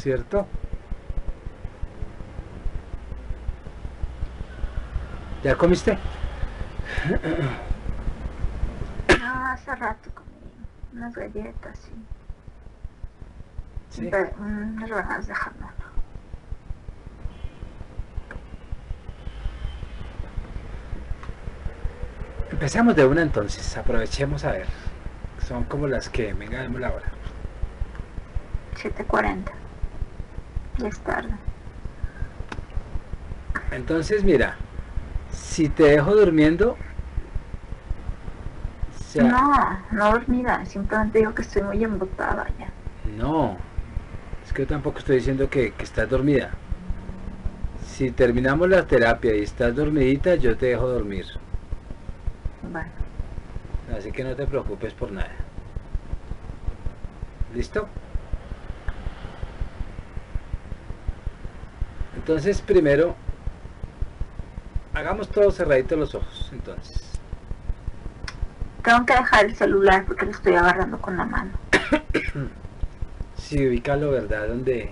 ¿cierto? ¿Ya comiste? No, hace rato comí unas galletas y Sí. unas rebanadas de jamón. Empecemos de una entonces, aprovechemos a ver. Son como las que, venga, demos la hora. 7:40. Ya es tarde. Entonces, mira, si te dejo durmiendo, o sea, No dormida, simplemente digo que estoy muy embotada ya. no, es que yo tampoco estoy diciendo que estás dormida. Si terminamos la terapia y estás dormidita, yo te dejo dormir. Bueno, Así que no te preocupes por nada. ¿Listo? Entonces, primero, hagamos todo cerradito los ojos. Entonces, tengo que dejar el celular porque lo estoy agarrando con la mano. sí, ubícalo, ¿verdad? Donde...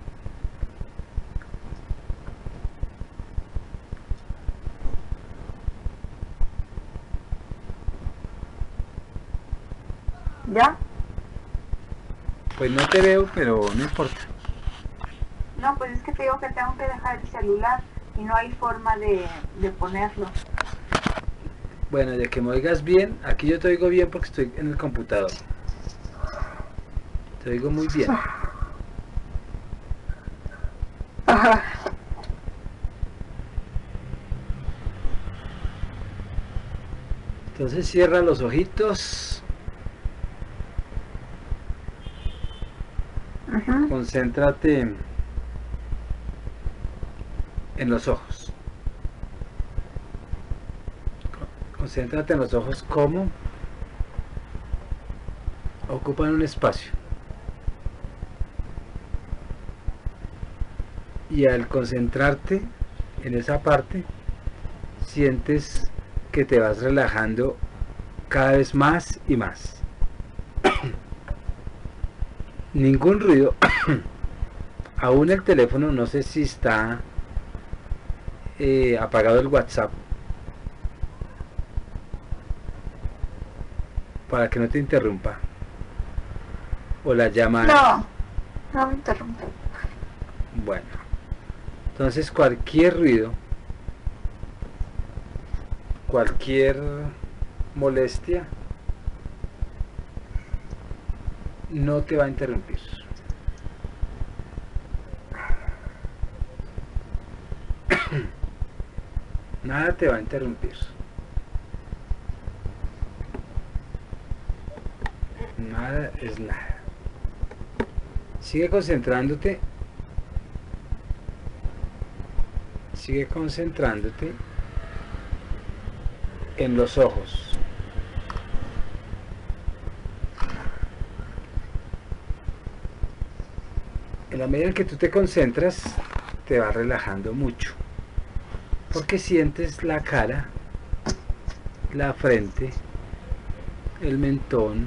¿Ya? Pues no te veo, pero no importa. No, pues es que te digo que tengo que dejar el celular y no hay forma de ponerlo. Bueno, de que me oigas bien, aquí yo te oigo bien porque estoy en el computador. Te oigo muy bien. Ajá. Entonces cierra los ojitos. Concéntrate en los ojos. Concéntrate en los ojos como ocupan un espacio. Y al concentrarte en esa parte, sientes que te vas relajando cada vez más y más. Ningún ruido. Aún el teléfono, no sé si está apagado el WhatsApp para que no te interrumpa. O la llamada. No me interrumpe. Bueno, entonces cualquier ruido, cualquier molestia, no te va a interrumpir. Nada te va a interrumpir. Nada es nada. Sigue concentrándote. Sigue concentrándote en los ojos. En la medida en que tú te concentras, te va relajando mucho. Porque sientes la cara, la frente, el mentón,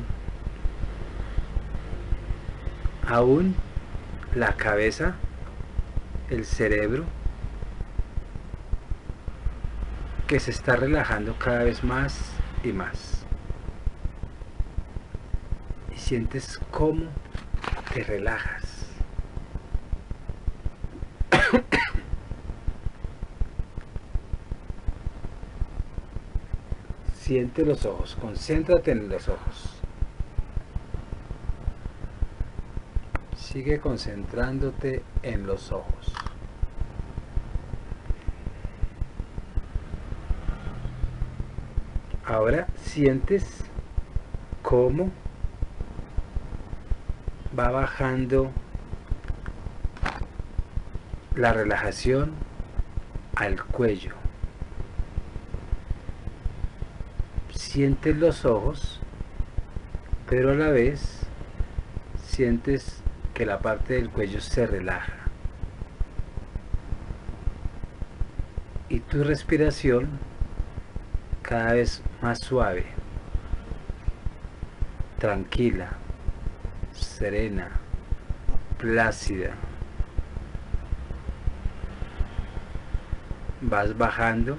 aún la cabeza, el cerebro, que se está relajando cada vez más y más. Y sientes cómo te relajas. Siente los ojos, concéntrate en los ojos. Sigue concentrándote en los ojos. Ahora sientes cómo va bajando la relajación al cuello. Sientes los ojos, pero a la vez sientes que la parte del cuello se relaja. Y tu respiración cada vez más suave, tranquila, serena, plácida. vas bajando.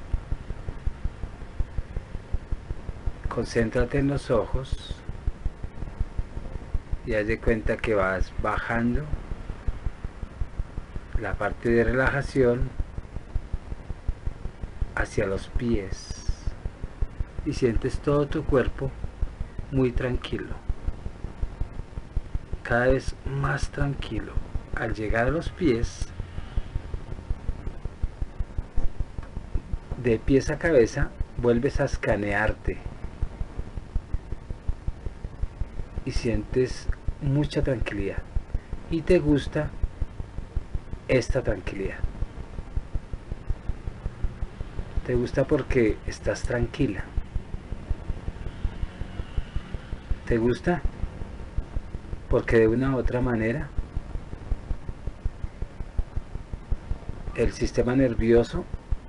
Concéntrate en los ojos y haz de cuenta que vas bajando la parte de relajación hacia los pies y sientes todo tu cuerpo muy tranquilo, cada vez más tranquilo. Al llegar a los pies, de pies a cabeza, vuelves a escanearte y sientes mucha tranquilidad y te gusta esta tranquilidad. Te gusta porque estás tranquila. Te gusta porque de una u otra manera el sistema nervioso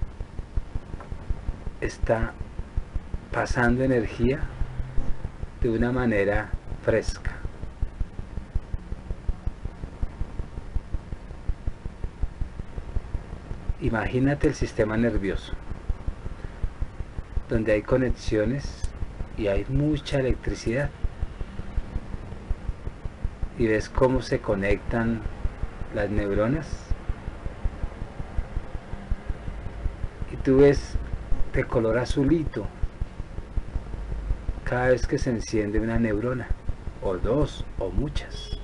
está pasando energía de una manera fresca. Imagínate el sistema nervioso, donde hay conexiones y hay mucha electricidad. Y ves cómo se conectan las neuronas. Y tú ves de color azulito cada vez que se enciende una neurona, o dos, o muchas.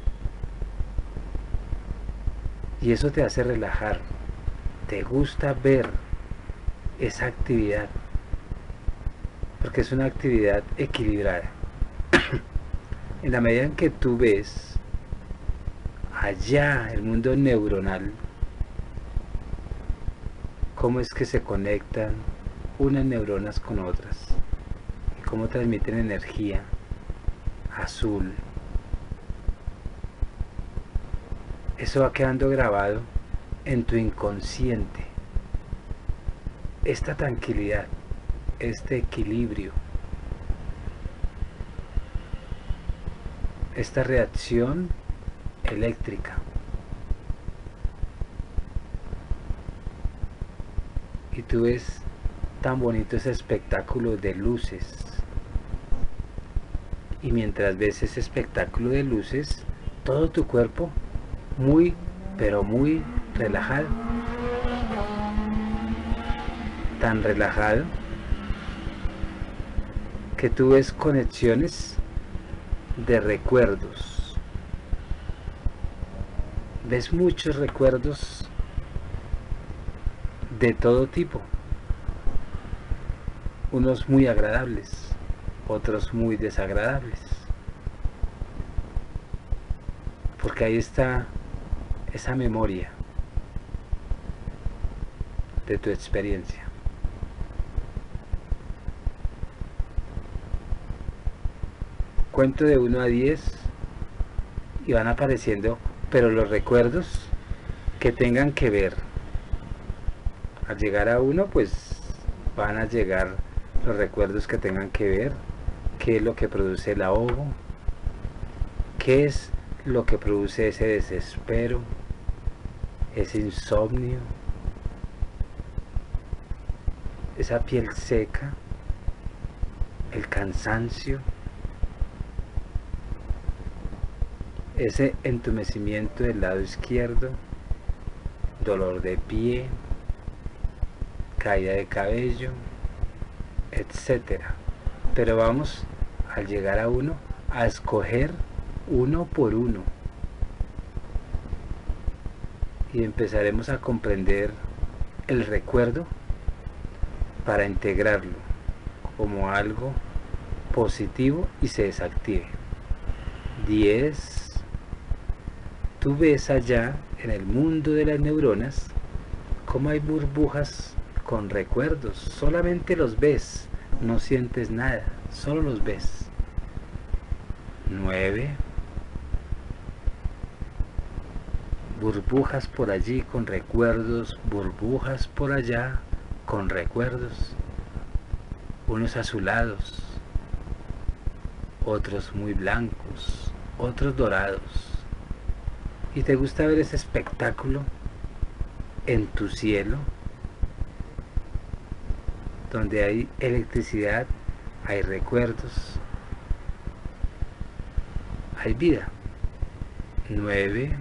Y eso te hace relajar. Te gusta ver esa actividad, porque es una actividad equilibrada. En la medida en que tú ves allá el mundo neuronal, cómo es que se conectan unas neuronas con otras y cómo transmiten energía azul, eso va quedando grabado en tu inconsciente. Esta tranquilidad, este equilibrio, esta reacción eléctrica. Y tú ves tan bonito ese espectáculo de luces. Y mientras ves ese espectáculo de luces, todo tu cuerpo muy, pero muy relajado. Tan relajado que tú ves conexiones de recuerdos. Ves muchos recuerdos de todo tipo. Unos muy agradables, otros muy desagradables. Porque ahí está esa memoria de tu experiencia. Cuento de 1 a 10 y van apareciendo, pero los recuerdos que tengan que ver. Al llegar a 1, pues van a llegar los recuerdos que tengan que ver, qué es lo que produce el ahogo, qué es lo que produce ese desespero, ese insomnio, esa piel seca, el cansancio, ese entumecimiento del lado izquierdo, dolor de pie, caída de cabello, etcétera. Pero vamos, al llegar a 1, a escoger uno por uno y empezaremos a comprender el recuerdo para integrarlo como algo positivo y se desactive. 10. Tú ves allá en el mundo de las neuronas cómo hay burbujas con recuerdos. Solamente los ves, no sientes nada, solo los ves. 9. Burbujas por allí con recuerdos, burbujas por allá con recuerdos. Unos azulados, otros muy blancos, otros dorados. Y te gusta ver ese espectáculo en tu cielo, Donde hay electricidad, hay recuerdos, hay vida. 9.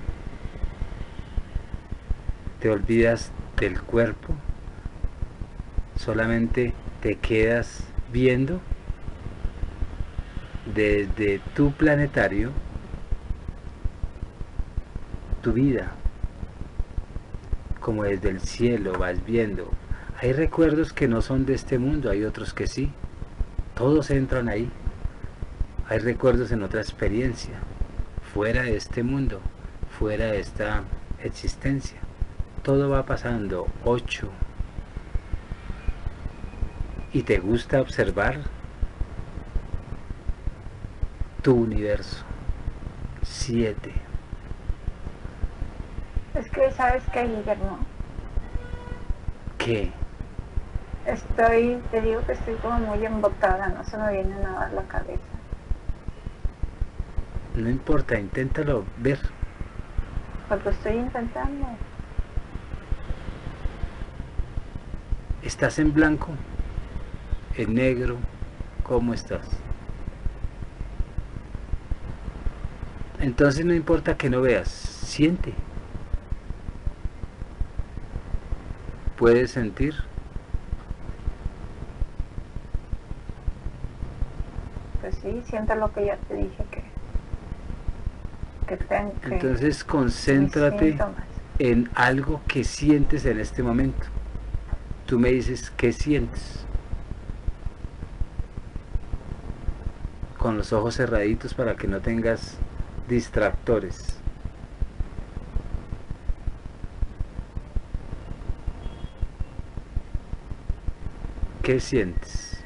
Te olvidas del cuerpo, solamente te quedas viendo desde tu planetario tu vida, como desde el cielo vas viendo. Hay recuerdos que no son de este mundo, hay otros que sí, todos entran ahí. Hay recuerdos en otra experiencia, fuera de este mundo, fuera de esta existencia. Todo va pasando. 8. ¿Y te gusta observar tu universo? 7. Es que, ¿sabes qué, Guillermo? ¿Qué? Te digo que estoy como muy embotada, no se me viene nada a la cabeza. No importa, inténtalo ver. Pues lo estoy intentando. ¿Estás en blanco? ¿En negro? ¿Cómo estás? Entonces no importa que no veas, siente. ¿Puedes sentir? Pues sí, siento lo que ya te dije que tengo que... Entonces concéntrate en algo que sientes en este momento. Tú me dices, ¿qué sientes? Con los ojos cerraditos para que no tengas distractores. ¿Qué sientes?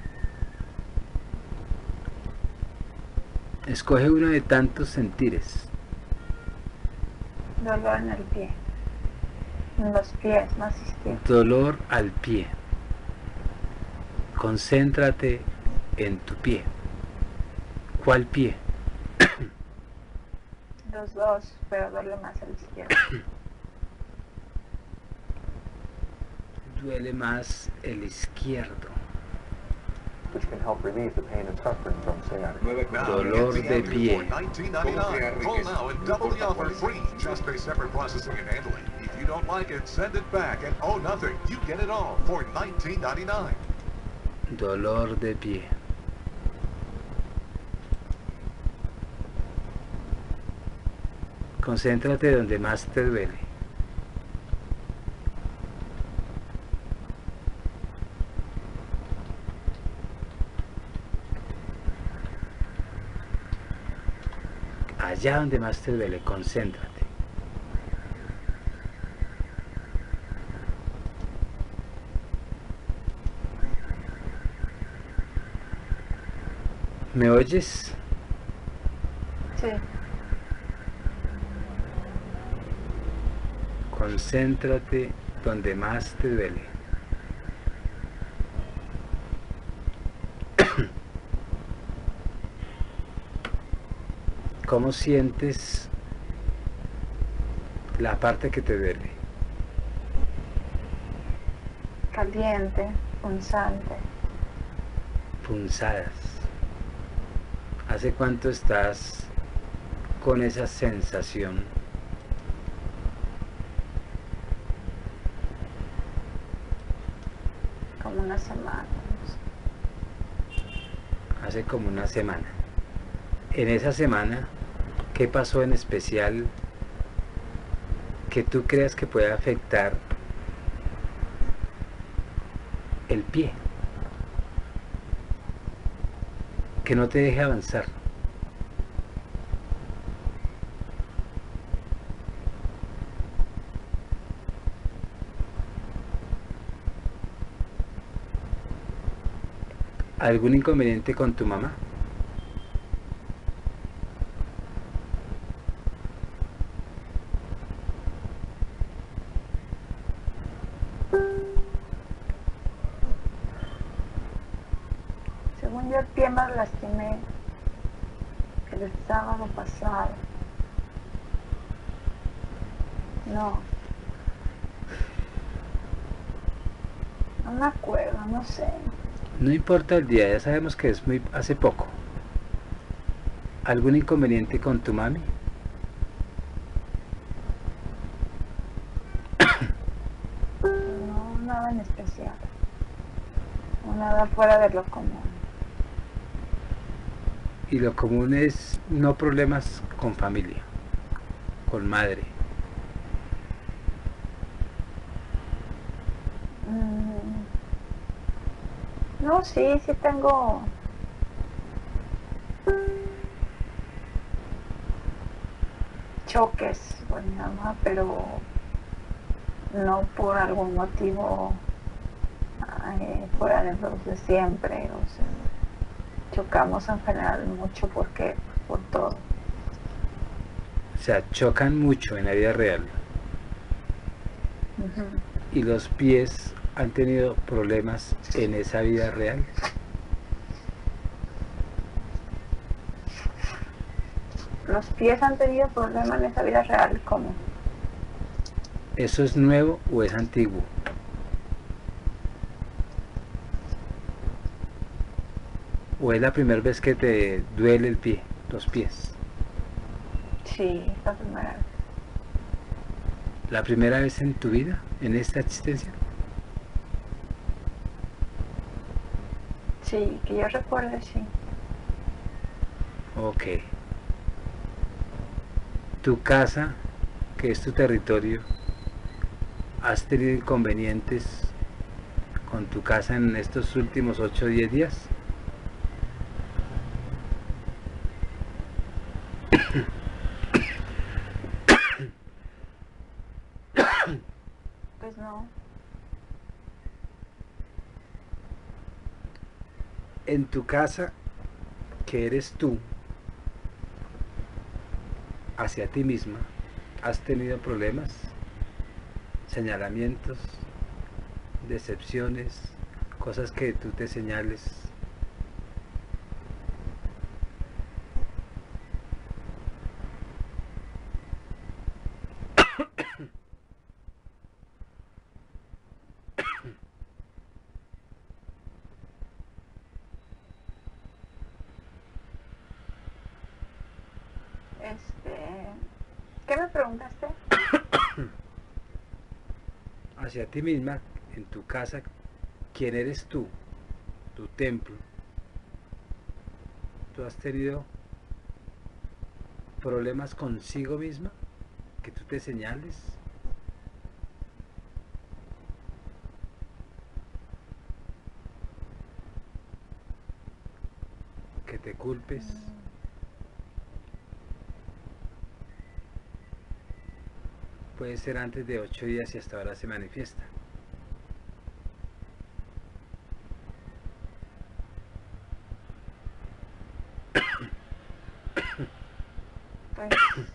Escoge uno de tantos sentires. Dolor en el pie. En los pies, más izquierdos. Dolor al pie. Concéntrate en tu pie. ¿Cuál pie? Los dos, pero duele más el izquierdo. Duele más el izquierdo. Which can help relieve the pain and suffering from sciatica. Dolor de pie. Call now and double the offer free. Just pay separate processing and handling. If you don't like it, send it back and owe nothing. You get it all for $19.99. Dolor de pie. Concéntrate donde más te duele. Allá donde más te duele, concéntrate. ¿Me oyes? Sí. Concéntrate donde más te duele. ¿Cómo sientes la parte que te duele? Caliente, punzante. Punzadas. ¿Hace cuánto estás con esa sensación? Como una semana. Hace como una semana. En esa semana, ¿qué pasó en especial que tú creas que puede afectar el pie? Que no te deje avanzar. ¿Algún inconveniente con tu mamá? Según yo el pie me lastimé el sábado pasado. No. No me acuerdo, no sé. No importa el día, ya sabemos que es muy hace poco. ¿Algún inconveniente con tu mami? No, nada en especial. No, nada fuera de lo común. Y lo común es no problemas con familia, con madre. No, sí tengo choques con mi mamá, pero no por algún motivo fuera de los de siempre. O sea, chocamos en general mucho porque por todo. O sea, chocan mucho en la vida real. Y los pies han tenido problemas en esa vida real. Los pies han tenido problemas en esa vida real, ¿cómo? ¿Eso es nuevo o es antiguo? ¿O es la primera vez que te duele el pie, los pies? Sí, la primera vez. ¿La primera vez en tu vida, en esta existencia? Sí, que yo recuerde, sí. Ok. Tu casa, que es tu territorio, ¿has tenido inconvenientes con tu casa en estos últimos 8 o 10 días? Pues no. En tu casa, que eres tú, hacia ti misma, ¿has tenido problemas, señalamientos, decepciones, cosas que tú te señales? ¿Qué me preguntaste? Hacia ti misma, en tu casa, ¿quién eres tú? Tu templo. ¿Tú has tenido problemas consigo misma? ¿Que tú te señales? ¿Que te culpes? Puede ser antes de 8 días y hasta ahora se manifiesta. Pues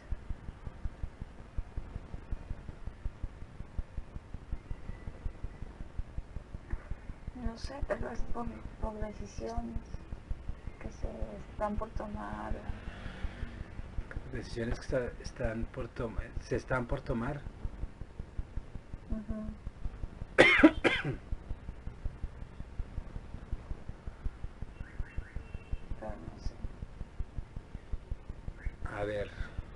no sé, tal vez por decisiones que se están por tomar. Decisiones que se están por tomar. Pero no sé. A ver,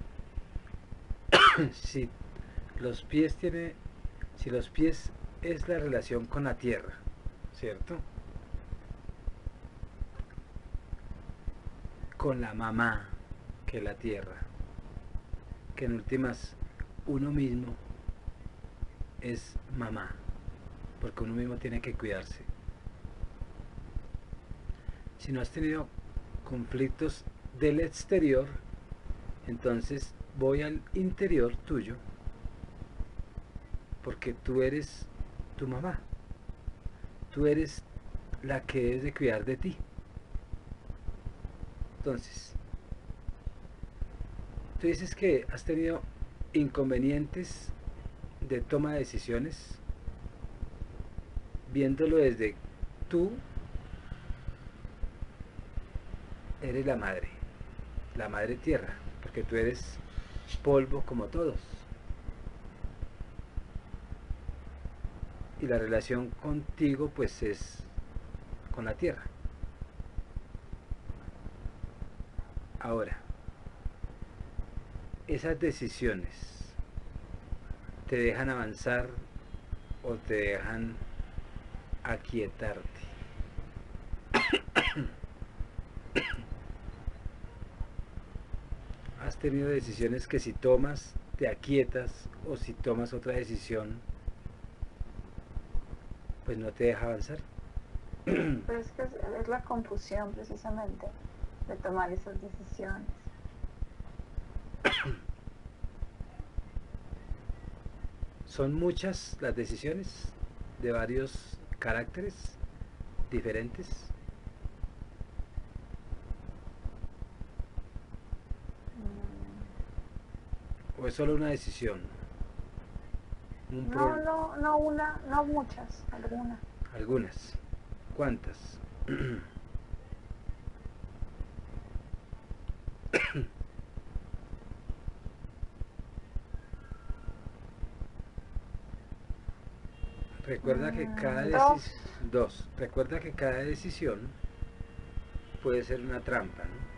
si los pies es la relación con la tierra, ¿cierto? Con la mamá, que es la tierra, que en últimas uno mismo es mamá, porque uno mismo tiene que cuidarse. Si no has tenido conflictos del exterior, entonces voy al interior tuyo, porque tú eres tu mamá, tú eres la que debes de cuidar de ti. Entonces, tú dices que has tenido inconvenientes de toma de decisiones, viéndolo desde tú eres la madre tierra, porque tú eres polvo como todos. y la relación contigo pues es con la tierra. Ahora, esas decisiones te dejan avanzar o te dejan aquietarte. Has tenido decisiones que si tomas te aquietas, o si tomas otra decisión pues no te deja avanzar. Pero es que es la confusión precisamente de tomar esas decisiones. Son muchas las decisiones de varios caracteres diferentes. ¿O es solo una decisión? No muchas, algunas. Algunas. ¿Cuántas? Recuerda que cada dos. Recuerda que cada decisión puede ser una trampa, ¿no?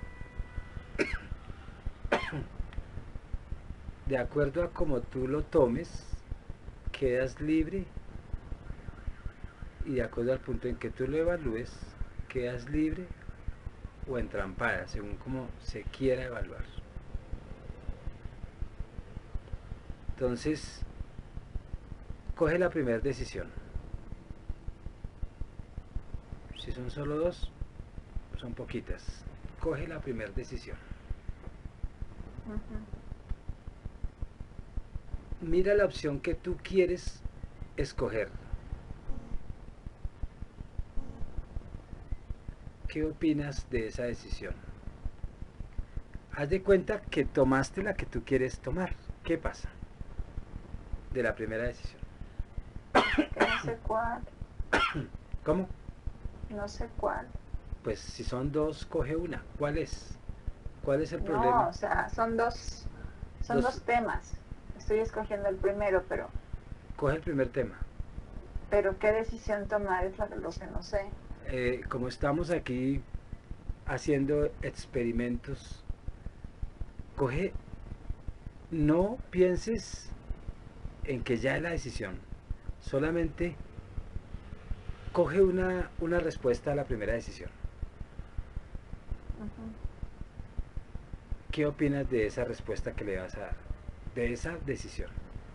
De acuerdo a como tú lo tomes, quedas libre, y de acuerdo al punto en que tú lo evalúes, quedas libre o entrampada, según como se quiera evaluar. Entonces, coge la primera decisión. Si son solo dos, son poquitas. Coge la primera decisión. Mira la opción que tú quieres escoger. ¿Qué opinas de esa decisión? Haz de cuenta que tomaste la que tú quieres tomar. ¿Qué pasa de la primera decisión? No sé cuál. ¿Cómo? No sé cuál. Pues si son dos, coge una. ¿Cuál es? ¿Cuál es el problema? No, o sea, son dos temas. Estoy escogiendo el primero, pero... Coge el primer tema. Pero qué decisión tomar es lo que no sé. Como estamos aquí haciendo experimentos, coge, no pienses en que ya es la decisión, solamente coge una respuesta a la primera decisión. ¿Qué opinas de esa respuesta que le vas a dar? De esa decisión.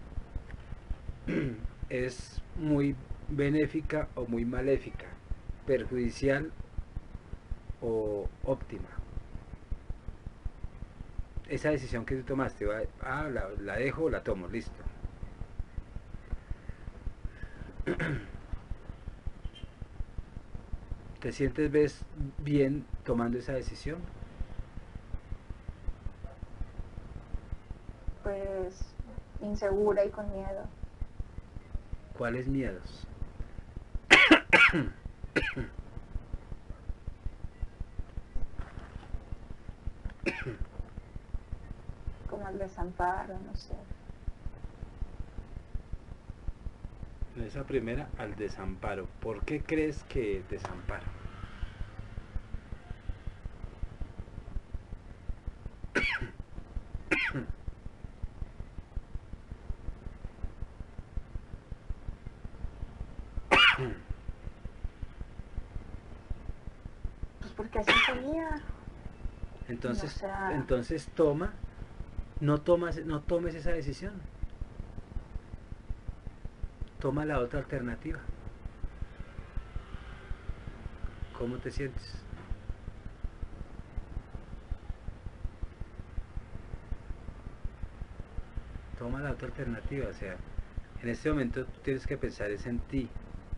¿Es muy benéfica o muy maléfica? ¿Perjudicial o óptima? Esa decisión que tú tomaste, la dejo o la tomo, listo. ¿Te sientes bien tomando esa decisión? Pues insegura y con miedo. ¿Cuáles miedos? Como el desamparo, no sé. En esa primera, al desamparo. ¿Por qué crees que desamparo? Pues porque así seguía. Entonces, O sea, entonces no tomes esa decisión. Toma la otra alternativa. ¿Cómo te sientes? Toma la otra alternativa, o sea, en este momento tú tienes que pensar es en ti.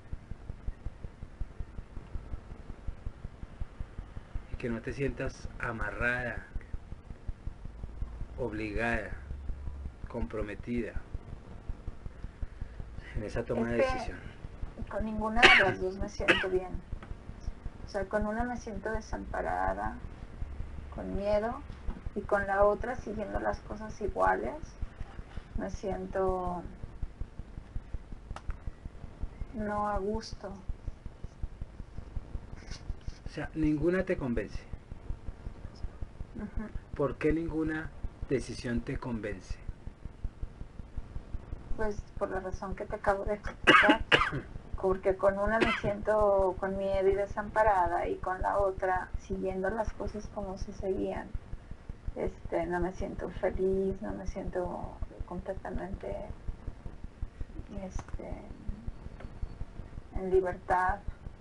Y que no te sientas amarrada, obligada, comprometida en esa toma de decisión. Con ninguna de las dos me siento bien. O sea, con una me siento desamparada, con miedo, y con la otra, siguiendo las cosas iguales, me siento no a gusto. O sea, ninguna te convence. Ujú. ¿Por qué ninguna decisión te convence? Pues por la razón que te acabo de explicar, porque con una me siento con miedo y desamparada, y con la otra, siguiendo las cosas como se seguían, no me siento feliz, no me siento completamente en libertad.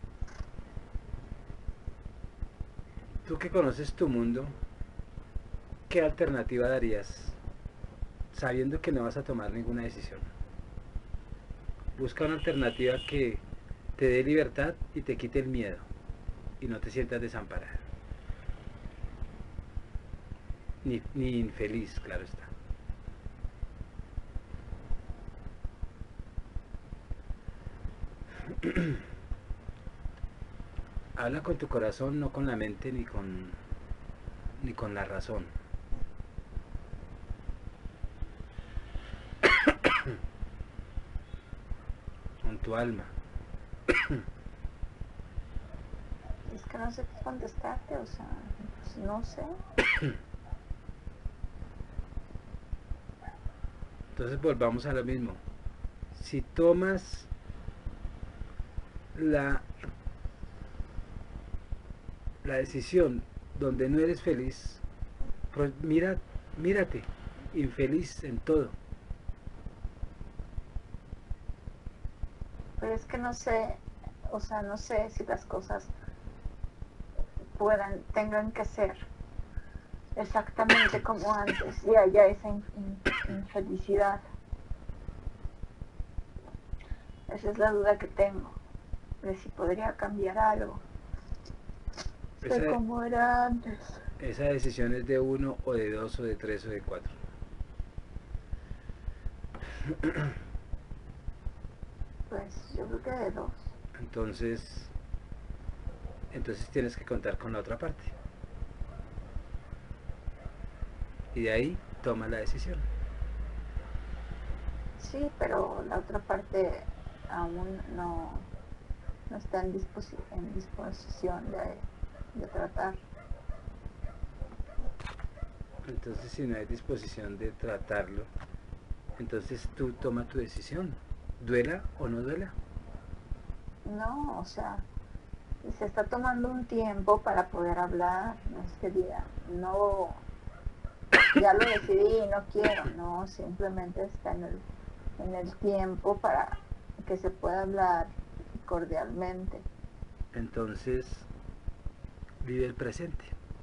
Tú que conoces tu mundo, ¿qué alternativa darías sabiendo que no vas a tomar ninguna decisión? Busca una alternativa que te dé libertad y te quite el miedo y no te sientas desamparada ni infeliz, claro está. Habla con tu corazón, no con la mente ni con la razón. Con tu alma. Es que no sé qué contestarte, o sea, pues no sé. Entonces volvamos a lo mismo. Si tomas la decisión donde no eres feliz, pues mírate, infeliz en todo. Pero es que no sé, o sea, no sé si las cosas tengan que ser exactamente como antes y haya esa infelicidad. Esa es la duda que tengo, de si podría cambiar algo de como era antes. Esa decisión es de 1 o de 2 o de 3 o de 4. Pues yo creo que de 2. Entonces tienes que contar con la otra parte. Y de ahí toma la decisión. Sí, pero la otra parte aún no está en disposición de tratar. Entonces, si no hay disposición de tratarlo, entonces tú toma tu decisión, duela o no duela. No, o sea, se está tomando un tiempo para poder hablar, no es que diga, no, ya lo decidí, no quiero, no, simplemente está en el tiempo para que se pueda hablar cordialmente. Entonces, vive el presente.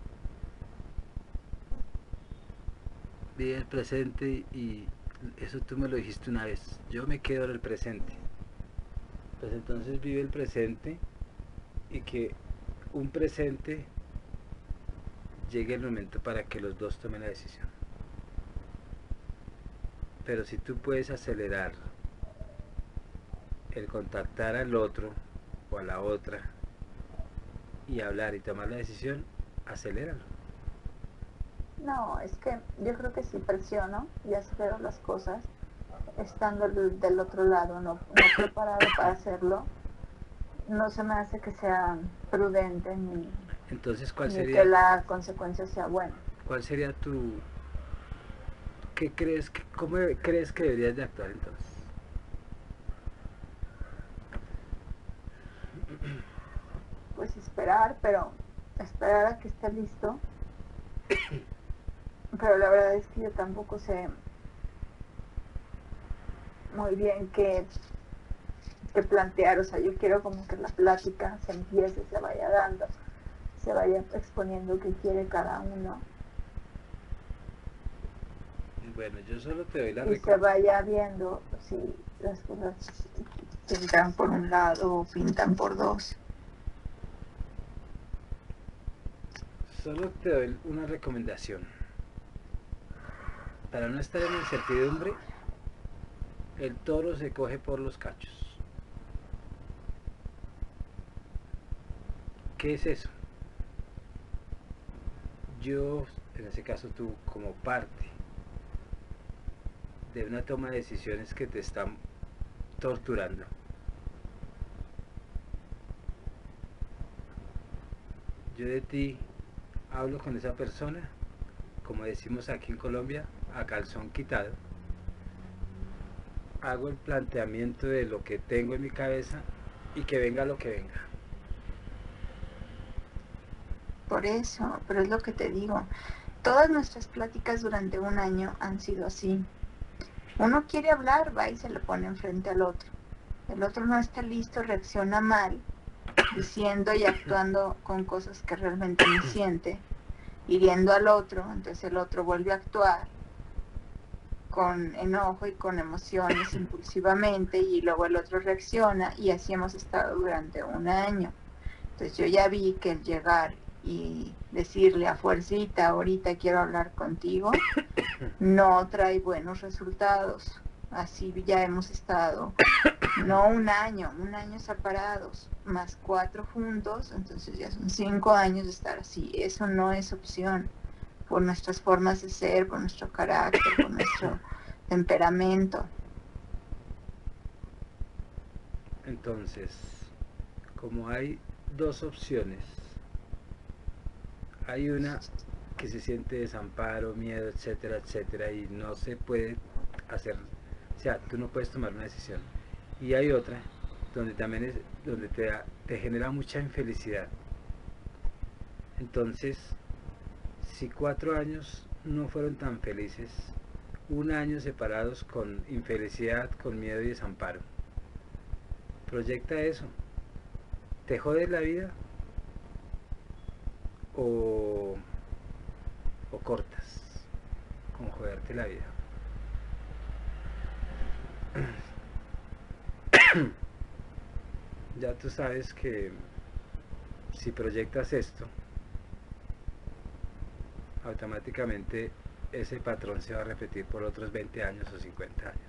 Vive el presente y eso tú me lo dijiste una vez. Yo me quedo en el presente. Pues entonces vive el presente y que un presente llegue el momento para que los dos tomen la decisión. Pero si tú puedes acelerar el contactar al otro o a la otra y hablar y tomar la decisión, aceléralo. No, es que yo creo que si presiono y acelero las cosas, estando del otro lado, no preparado para hacerlo, no se me hace que sea prudente ni, entonces, ¿cuál ni sería, que la consecuencia sea buena. ¿cuál sería cómo crees que deberías de actuar entonces? Pues esperar, pero esperar a que esté listo. Pero la verdad es que yo tampoco sé muy bien qué plantear, o sea, yo quiero como que la plática se empiece, se vaya dando, se vaya exponiendo qué quiere cada uno. Bueno, yo solo te doy la y se vaya viendo si las cosas pintan por un lado o pintan por dos. Solo te doy una recomendación. Para no estar en incertidumbre, el toro se coge por los cachos. ¿Qué es eso? Yo, en ese caso tú, como parte de una toma de decisiones que te están torturando, yo de ti hablo con esa persona, como decimos aquí en Colombia, a calzón quitado, hago el planteamiento de lo que tengo en mi cabeza y que venga lo que venga. Por eso, pero es lo que te digo. Todas nuestras pláticas durante un año han sido así. Uno quiere hablar, va y se le pone enfrente al otro. El otro no está listo, reacciona mal, diciendo y actuando con cosas que realmente no siente, hiriendo al otro, entonces el otro vuelve a actuar con enojo y con emociones impulsivamente y luego el otro reacciona y así hemos estado durante un año. Entonces yo ya vi que el llegar y decirle a fuercita, ahorita quiero hablar contigo, no trae buenos resultados. Así ya hemos estado, no un año separados, más 4 juntos, entonces ya son 5 años de estar así. Eso no es opción, por nuestras formas de ser, por nuestro carácter, por nuestro temperamento. Entonces, como hay dos opciones, hay una que se siente desamparo, miedo, etcétera, etcétera, y no se puede hacer, o sea, tú no puedes tomar una decisión. Y hay otra donde también es, donde te genera mucha infelicidad. Entonces, si 4 años no fueron tan felices, un año separados con infelicidad, con miedo y desamparo, proyecta eso. ¿Te jode la vida? O cortas con joderte la vida. Ya tú sabes que si proyectas esto, automáticamente ese patrón se va a repetir por otros 20 años o 50 años.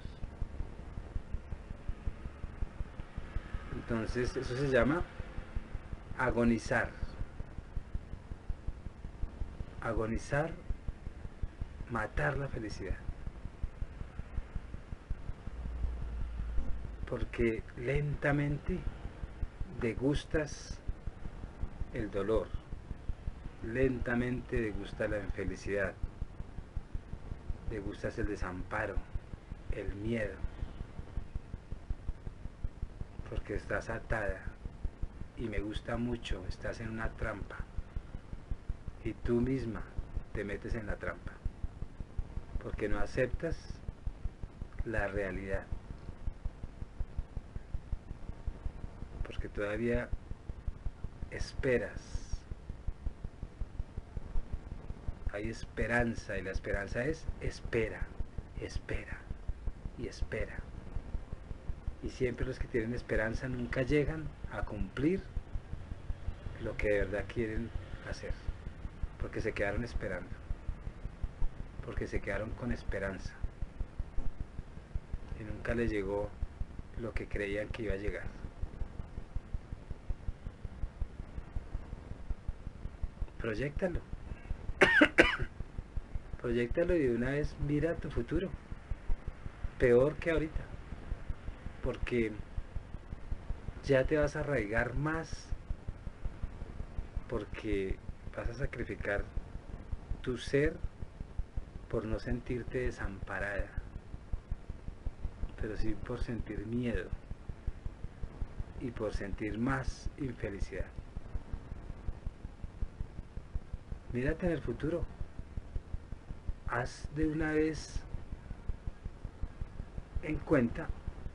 Entonces eso se llama agonizar. Agonizar, matar la felicidad. Porque lentamente degustas el dolor, lentamente degustas la infelicidad, degustas el desamparo, el miedo, porque estás atada y me gusta mucho, estás en una trampa y tú misma te metes en la trampa porque no aceptas la realidad, porque todavía esperas. Hay esperanza y la esperanza es espera, espera y espera. Y siempre los que tienen esperanza nunca llegan a cumplir lo que de verdad quieren hacer, porque se quedaron esperando, porque se quedaron con esperanza y nunca les llegó lo que creían que iba a llegar. Proyéctalo. Proyéctalo y de una vez mira tu futuro. Peor que ahorita. Porque ya te vas a arraigar más. Porque vas a sacrificar tu ser por no sentirte desamparada. Pero sí por sentir miedo. Y por sentir más infelicidad. Mírate en el futuro. Haz de una vez en cuenta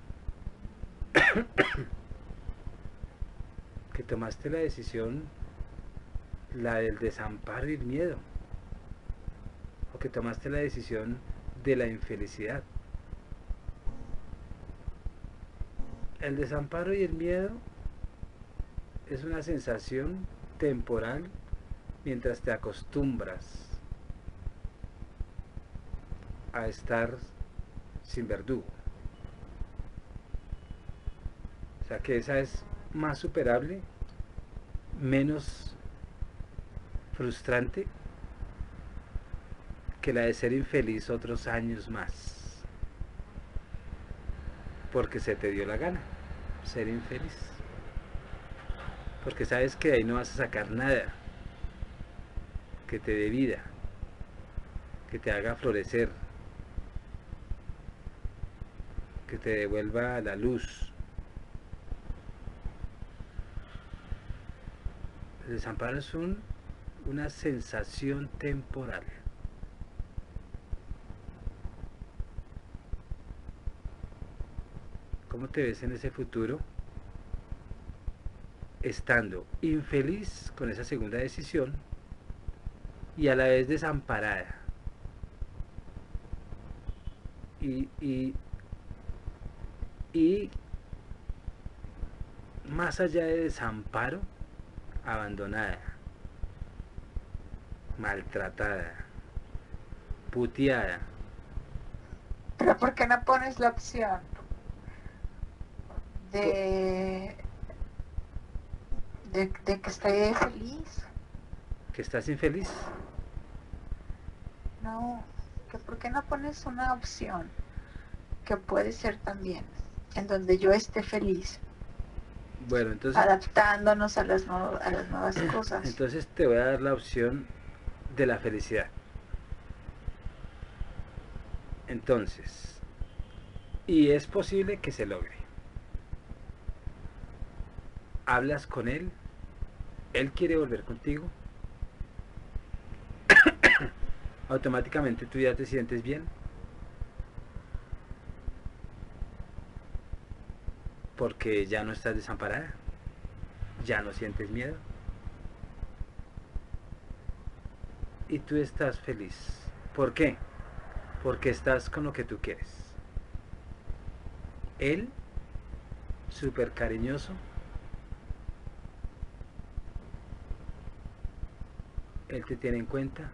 que tomaste la decisión, la del desamparo y el miedo, o que tomaste la decisión de la infelicidad. El desamparo y el miedo es una sensación temporal mientras te acostumbras a estar sin verdugo. O sea que esa es más superable, menos frustrante que la de ser infeliz otros años más. Porque se te dio la gana ser infeliz. Porque sabes que de ahí no vas a sacar nada. que te dé vida, que te haga florecer, que te devuelva la luz. El desamparo es una sensación temporal. ¿Cómo te ves en ese futuro? Estando infeliz con esa segunda decisión y a la vez desamparada. Y más allá de desamparo, abandonada, maltratada, puteada. Pero ¿por qué no pones la opción de que esté feliz? ¿Que estás infeliz? No, que ¿por qué no pones una opción que puede ser también en donde yo esté feliz? Bueno, entonces, adaptándonos a las nuevas cosas. entonces te voy a dar la opción de la felicidad. Entonces, y es posible que se logre. Hablas con él quiere volver contigo, automáticamente tú ya te sientes bien, porque ya no estás desamparada, ya no sientes miedo, y tú estás feliz. ¿Por qué? Porque estás con lo que tú quieres. Él, súper cariñoso, él te tiene en cuenta.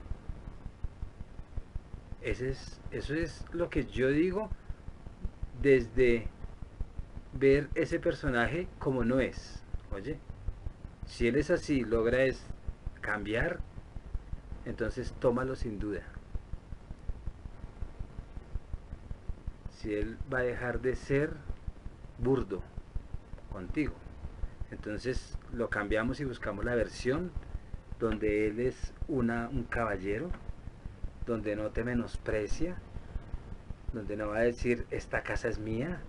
Eso es lo que yo digo desde ver ese personaje como no es. Oye, si él es así, logra cambiar, entonces tómalo sin duda. Si él va a dejar de ser burdo contigo, entonces lo cambiamos y buscamos la versión donde él es un caballero, donde no te menosprecia, donde no va a decir esta casa es mía,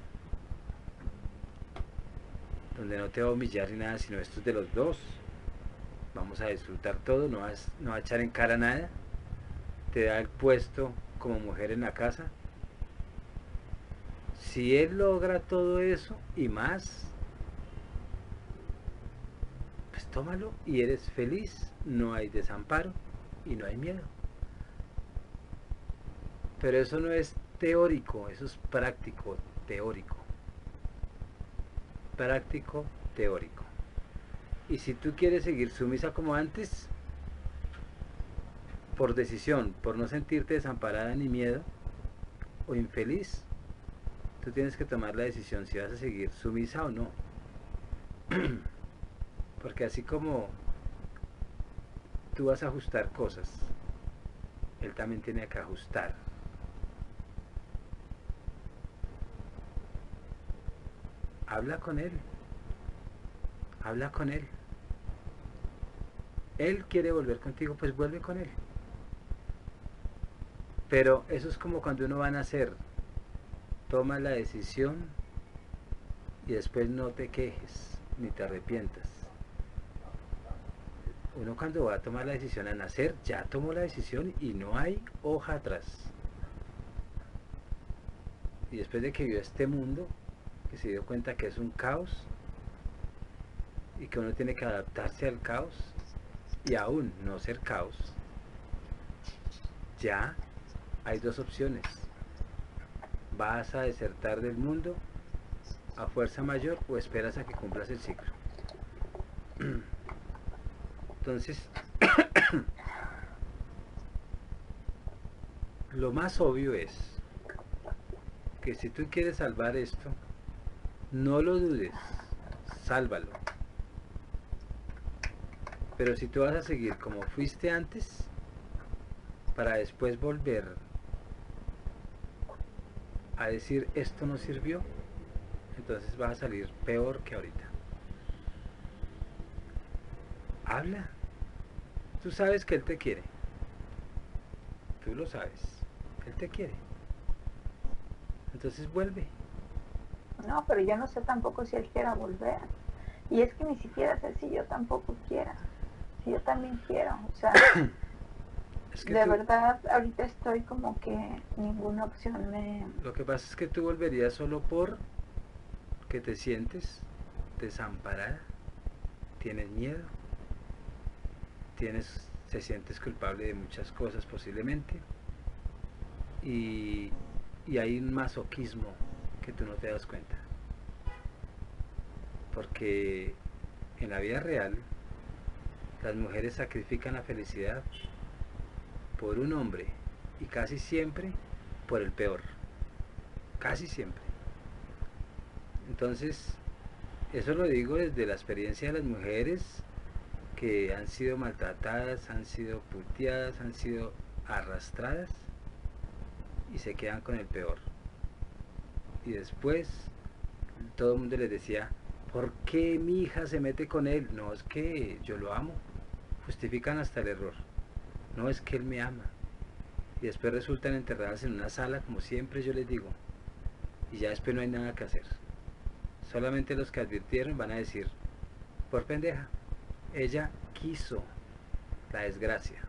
donde no te va a humillar ni nada, sino esto es de los dos, vamos a disfrutar todo, no va a echar en cara nada, te da el puesto como mujer en la casa. Si él logra todo eso y más, pues tómalo y eres feliz, no hay desamparo y no hay miedo. Pero eso no es teórico, eso es práctico, teórico. Práctico, teórico. Y si tú quieres seguir sumisa como antes, por decisión, por no sentirte desamparada ni miedo o infeliz, tú tienes que tomar la decisión si vas a seguir sumisa o no. Porque así como tú vas a ajustar cosas, él también tiene que ajustar. Habla con él. Habla con él. Él quiere volver contigo, pues vuelve con él. Pero eso es como cuando uno va a nacer. Toma la decisión y después no te quejes ni te arrepientas. Uno cuando va a tomar la decisión a nacer, ya tomó la decisión y no hay hoja atrás. Y después de que vio este mundo, que se dio cuenta que es un caos y que uno tiene que adaptarse al caos y aún no ser caos, ya hay dos opciones: vas a desertar del mundo a fuerza mayor o esperas a que cumplas el ciclo. Entonces lo más obvio es que si tú quieres salvar esto, no lo dudes, sálvalo. Pero si tú vas a seguir como fuiste antes, para después volver a decir esto no sirvió, entonces vas a salir peor que ahorita. Habla, Tú sabes que él te quiere. Tú lo sabes. Él te quiere. Entonces vuelve. No, pero yo no sé tampoco si él quiera volver. Y es que ni siquiera sé si yo tampoco quiera. Si yo también quiero. O sea, Es que de tú, verdad, ahorita estoy como que ninguna opción me... lo que pasa es que tú volverías solo por que te sientes desamparada, tienes miedo, te sientes culpable de muchas cosas posiblemente, y, y hay un masoquismo que tú no te das cuenta. Porque en la vida real las mujeres sacrifican la felicidad por un hombre y casi siempre por el peor. Casi siempre. Entonces, eso lo digo desde la experiencia de las mujeres que han sido maltratadas, han sido puteadas, han sido arrastradas y se quedan con el peor. Y después todo el mundo les decía, ¿por qué mi hija se mete con él? No, es que yo lo amo. Justifican hasta el error. No, es que él me ama. Y después resultan enterradas en una sala, como siempre yo les digo. Y ya después no hay nada que hacer. Solamente los que advirtieron van a decir, por pendeja, ella quiso la desgracia.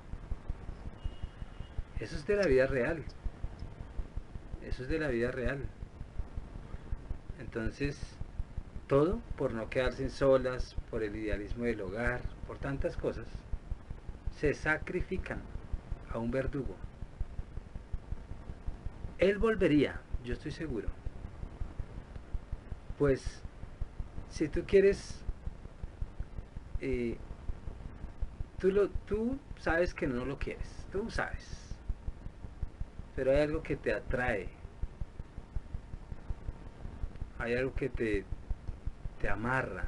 Eso es de la vida real. Eso es de la vida real. Entonces, todo por no quedarse solas, por el idealismo del hogar, por tantas cosas, se sacrifican a un verdugo. Él volvería, yo estoy seguro. Pues, si tú quieres, tú sabes que no lo quieres, tú sabes. Pero hay algo que te atrae, hay algo que te amarra.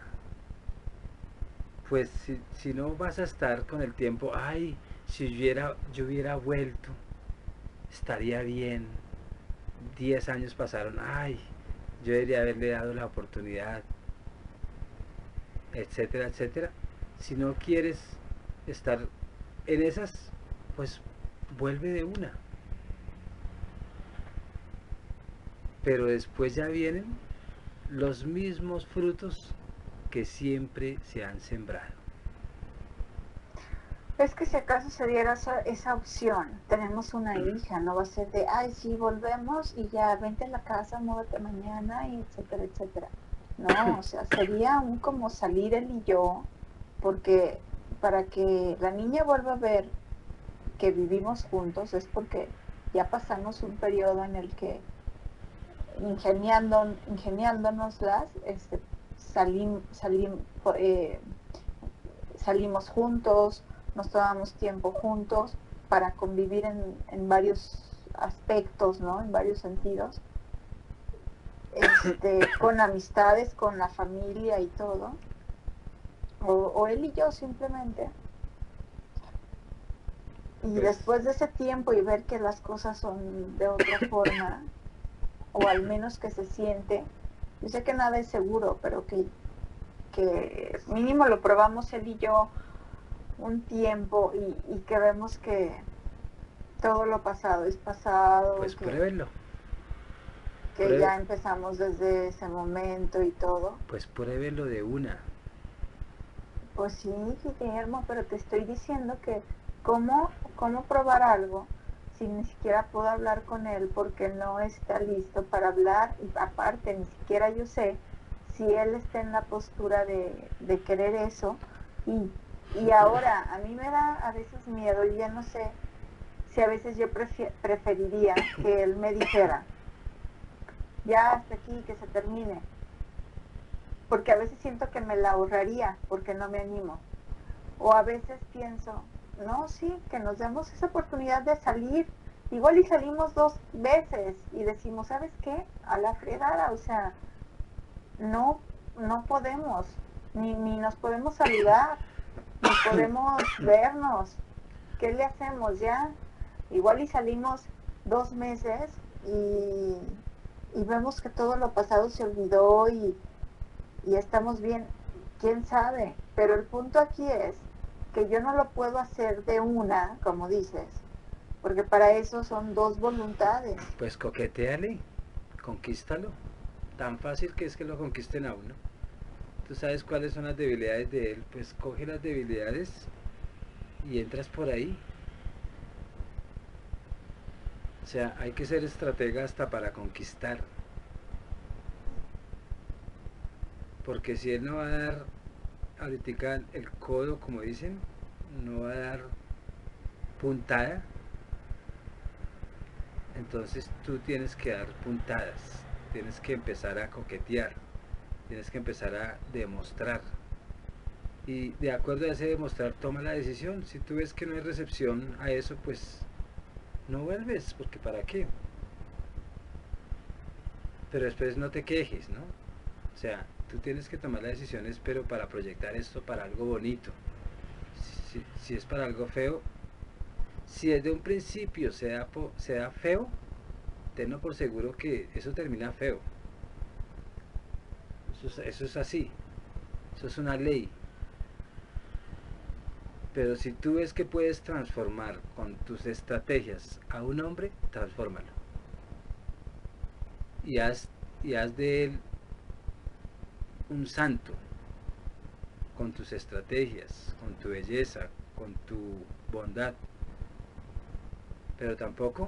Pues si no vas a estar con el tiempo, ay, si yo hubiera vuelto, estaría bien. 10 años pasaron, ay, yo debería haberle dado la oportunidad, etcétera, etcétera. Si no quieres estar en esas, pues vuelve de una. Pero después ya vienen los mismos frutos que siempre se han sembrado. Es que si acaso se diera esa opción, tenemos una hija, no va a ser de, ay, sí, volvemos y ya, vente a la casa, múdate mañana, y etcétera, etcétera. No, o sea, sería un como salir él y yo, porque para que la niña vuelva a ver que vivimos juntos es porque ya pasamos un periodo en el que ingeniándonoslas, salimos juntos, nos tomamos tiempo juntos para convivir en varios aspectos, ¿no? En varios sentidos, con amistades, con la familia y todo, o él y yo simplemente. Y Pues, después de ese tiempo y ver que las cosas son de otra forma, o al menos que se siente, yo sé que nada es seguro, pero que mínimo lo probamos él y yo un tiempo y que vemos que todo lo pasado es pasado, pues pruébenlo. que ya empezamos desde ese momento y todo. Pues pruébelo de una. Pues sí, Guillermo, pero te estoy diciendo que ¿cómo probar algo si ni siquiera puedo hablar con él porque no está listo para hablar? Y aparte, ni siquiera yo sé si él está en la postura de querer eso. Y ahora, a mí me da a veces miedo, y ya no sé si a veces yo preferiría que él me dijera, ya hasta aquí, que se termine. Porque a veces siento que me la ahorraría porque no me animo. O a veces pienso, no, sí, que nos demos esa oportunidad de salir. Igual y salimos 2 veces y decimos, ¿sabes qué? A la fregada, o sea, no podemos, ni nos podemos saludar, ni podemos vernos. ¿Qué le hacemos ya? Igual y salimos 2 meses y vemos que todo lo pasado se olvidó y estamos bien, quién sabe. Pero el punto aquí es que yo no lo puedo hacer de una, como dices, porque para eso son dos voluntades. Pues coqueteale, conquístalo. Tan fácil que es que lo conquisten a uno. Tú sabes cuáles son las debilidades de él, pues coge las debilidades y entras por ahí. O sea, hay que ser estratega hasta para conquistar. Porque si él no va a dar ahorita el codo, como dicen, no va a dar puntada, entonces tú tienes que dar puntadas, tienes que empezar a coquetear, tienes que empezar a demostrar. Y de acuerdo a ese demostrar, toma la decisión. Si tú ves que no hay recepción a eso, pues no vuelves, porque ¿para qué? Pero después no te quejes, ¿no? O sea, tú tienes que tomar las decisiones, pero para proyectar esto para algo bonito. Si es para algo feo, si desde un principio se da feo, tenlo por seguro que eso termina feo. Eso es así, eso es una ley. Pero si tú ves que puedes transformar con tus estrategias a un hombre, transfórmalo. Y haz de él un santo, con tus estrategias, con tu belleza, con tu bondad. Pero tampoco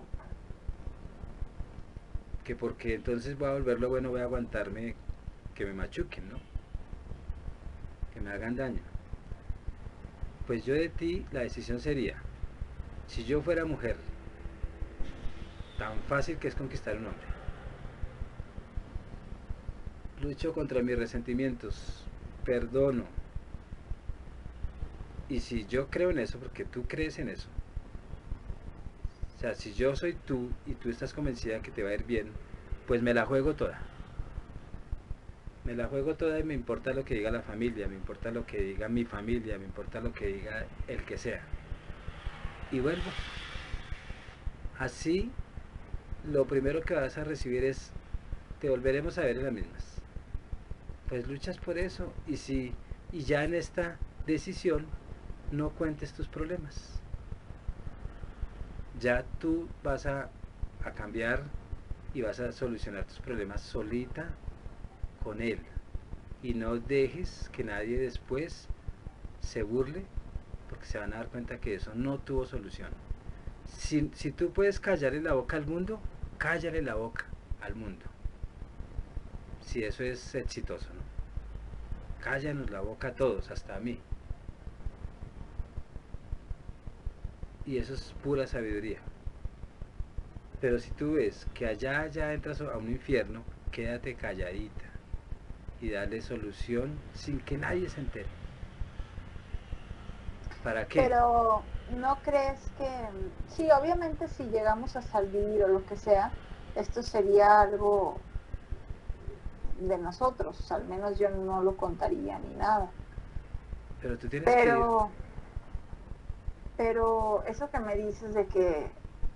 que porque entonces voy a volverlo bueno, voy a aguantarme que me machuquen, ¿no? Que me hagan daño. Pues yo de ti, la decisión sería, si yo fuera mujer, tan fácil que es conquistar un hombre, lucho contra mis resentimientos, perdono. Y si yo creo en eso, porque tú crees en eso, o sea, si yo soy tú y tú estás convencida que te va a ir bien, pues me la juego toda. Me la juego toda y me importa lo que diga la familia, me importa lo que diga mi familia, me importa lo que diga el que sea. Y vuelvo. Así, lo primero que vas a recibir es, te volveremos a ver en las mismas. Pues luchas por eso y ya en esta decisión no cuentes tus problemas. Ya tú vas a cambiar y vas a solucionar tus problemas solita con él. Y no dejes que nadie después se burle, porque se van a dar cuenta que eso no tuvo solución. Si tú puedes callarle la boca al mundo, cállale la boca al mundo. Si eso es exitoso, ¿no? Cállanos la boca a todos, hasta a mí. Y eso es pura sabiduría. Pero si tú ves que allá entras a un infierno, quédate calladita y dale solución sin que nadie se entere. ¿Para qué? Pero ¿no crees que, sí, obviamente si llegamos a salir o lo que sea, esto sería algo de nosotros, al menos yo no lo contaría ni nada. Pero tú tienes que ir. Pero eso que me dices de que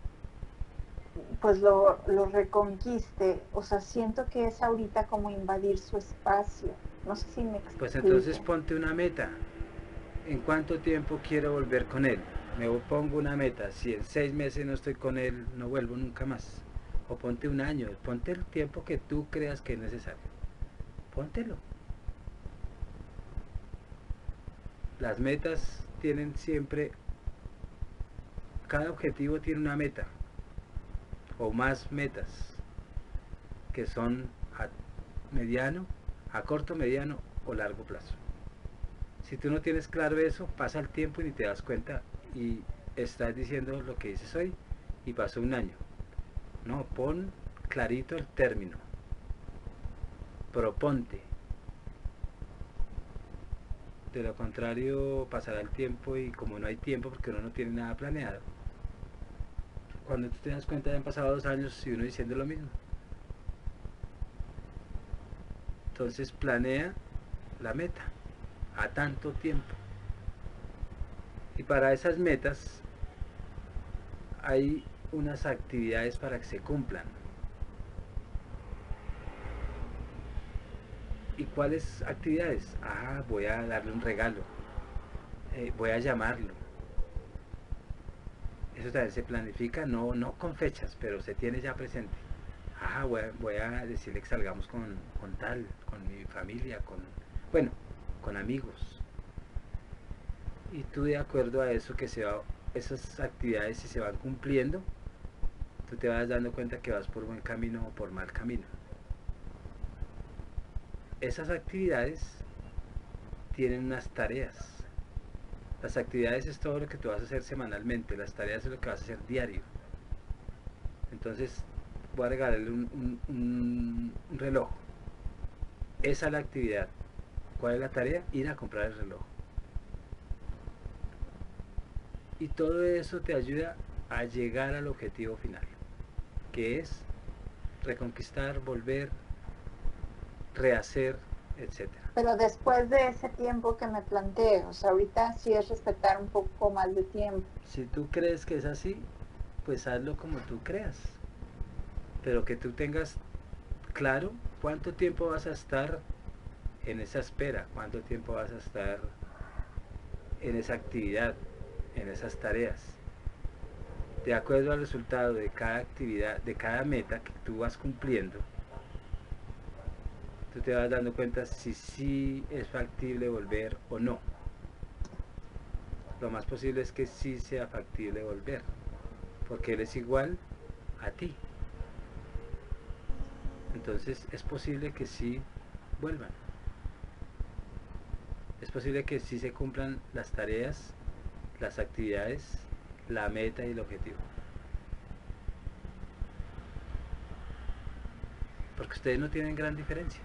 pues lo reconquiste, o sea, siento que es ahorita como invadir su espacio. No sé si me explico. Pues entonces ponte una meta. ¿En cuánto tiempo quiero volver con él? Me pongo una meta. Si en 6 meses no estoy con él, no vuelvo nunca más. O ponte un año. Ponte el tiempo que tú creas que es necesario. Póntelo. Las metas tienen siempre... Cada objetivo tiene una meta. O más metas. Que son a mediano, a corto, mediano o largo plazo. Si tú no tienes claro eso, pasa el tiempo y ni te das cuenta y estás diciendo lo que dices hoy y pasó un año. No, pon clarito el término. Proponte. De lo contrario, pasará el tiempo y como no hay tiempo porque uno no tiene nada planeado, cuando tú te das cuenta ya han pasado 2 años y uno diciendo lo mismo. Entonces planea la meta a tanto tiempo. Y para esas metas hay unas actividades para que se cumplan. ¿Y cuáles actividades? Voy a darle un regalo. voy a llamarlo. Eso también se planifica, no con fechas, pero se tiene ya presente. Ajá, voy a decirle que salgamos con tal, con mi familia, bueno, con amigos. Y tú, de acuerdo a eso esas actividades, si se van cumpliendo, tú te vas dando cuenta que vas por buen camino o por mal camino. Esas actividades tienen unas tareas. Las actividades es todo lo que tú vas a hacer semanalmente, las tareas es lo que vas a hacer diario. Entonces voy a regalarle un reloj. Esa es la actividad. ¿Cuál es la tarea? Ir a comprar el reloj. Y todo eso te ayuda a llegar al objetivo final, que es reconquistar, volver, rehacer, etcétera. Pero después de ese tiempo que me planteé, o sea, ahorita sí es respetar un poco más de tiempo. Si tú crees que es así, pues hazlo como tú creas. Pero que tú tengas claro cuánto tiempo vas a estar en esa espera, cuánto tiempo vas a estar en esa actividad, en esas tareas. De acuerdo al resultado de cada actividad, de cada meta que tú vas cumpliendo, tú te vas dando cuenta si sí es factible volver o no. Lo más posible es que sí sea factible volver, porque él es igual a ti. Entonces es posible que sí vuelvan. Es posible que sí se cumplan las tareas, las actividades, la meta y el objetivo. Porque ustedes no tienen gran diferencia.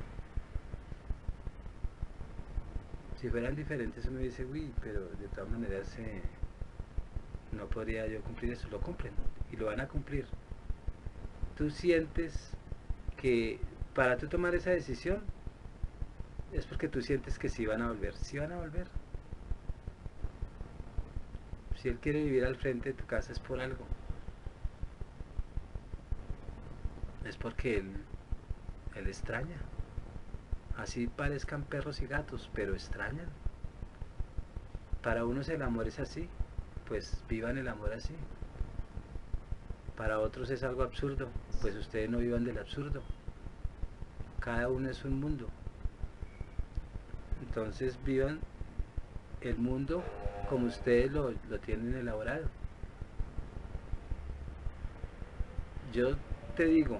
Si fueran diferentes uno dice, uy, pero de todas maneras no podría yo cumplir eso. Lo cumplen y lo van a cumplir. Tú sientes que para tú tomar esa decisión es porque tú sientes que sí van a volver. Sí van a volver. Si él quiere vivir al frente de tu casa es por algo. Es porque él extraña. Así parezcan perros y gatos, pero extrañan. Para unos el amor es así, pues vivan el amor así. Para otros es algo absurdo, pues ustedes no vivan del absurdo. Cada uno es un mundo. Entonces vivan el mundo como ustedes lo tienen elaborado. Yo te digo,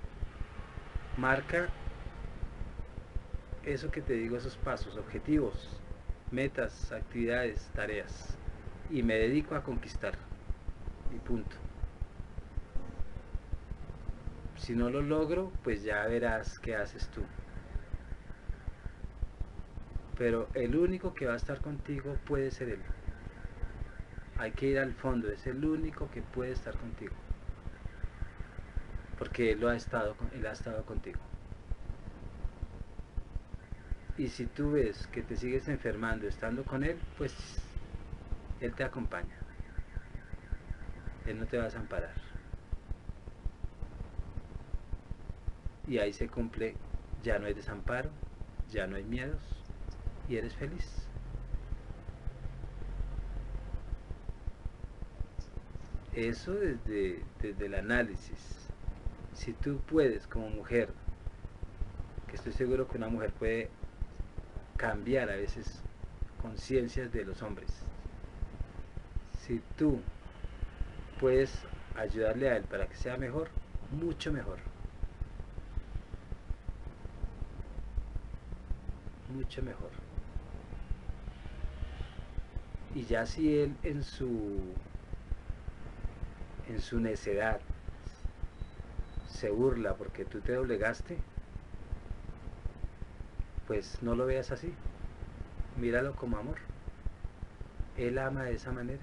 marca eso que te digo, esos pasos, objetivos, metas, actividades, tareas, y me dedico a conquistar, y punto. Si no lo logro, pues ya verás qué haces tú. Pero el único que va a estar contigo puede ser él. Hay que ir al fondo, es el único que puede estar contigo. Porque él ha estado contigo. Y si tú ves que te sigues enfermando estando con él, pues él te acompaña. Él no te va a desamparar. Y ahí se cumple, ya no hay desamparo, ya no hay miedos y eres feliz. Eso desde el análisis. Si tú puedes como mujer, que estoy seguro que una mujer puede cambiar a veces conciencias de los hombres. Si tú puedes ayudarle a él para que sea mejor, mucho mejor. Mucho mejor. Y ya si él en su necedad se burla porque tú te doblegaste, pues no lo veas así, míralo como amor. Él ama de esa manera,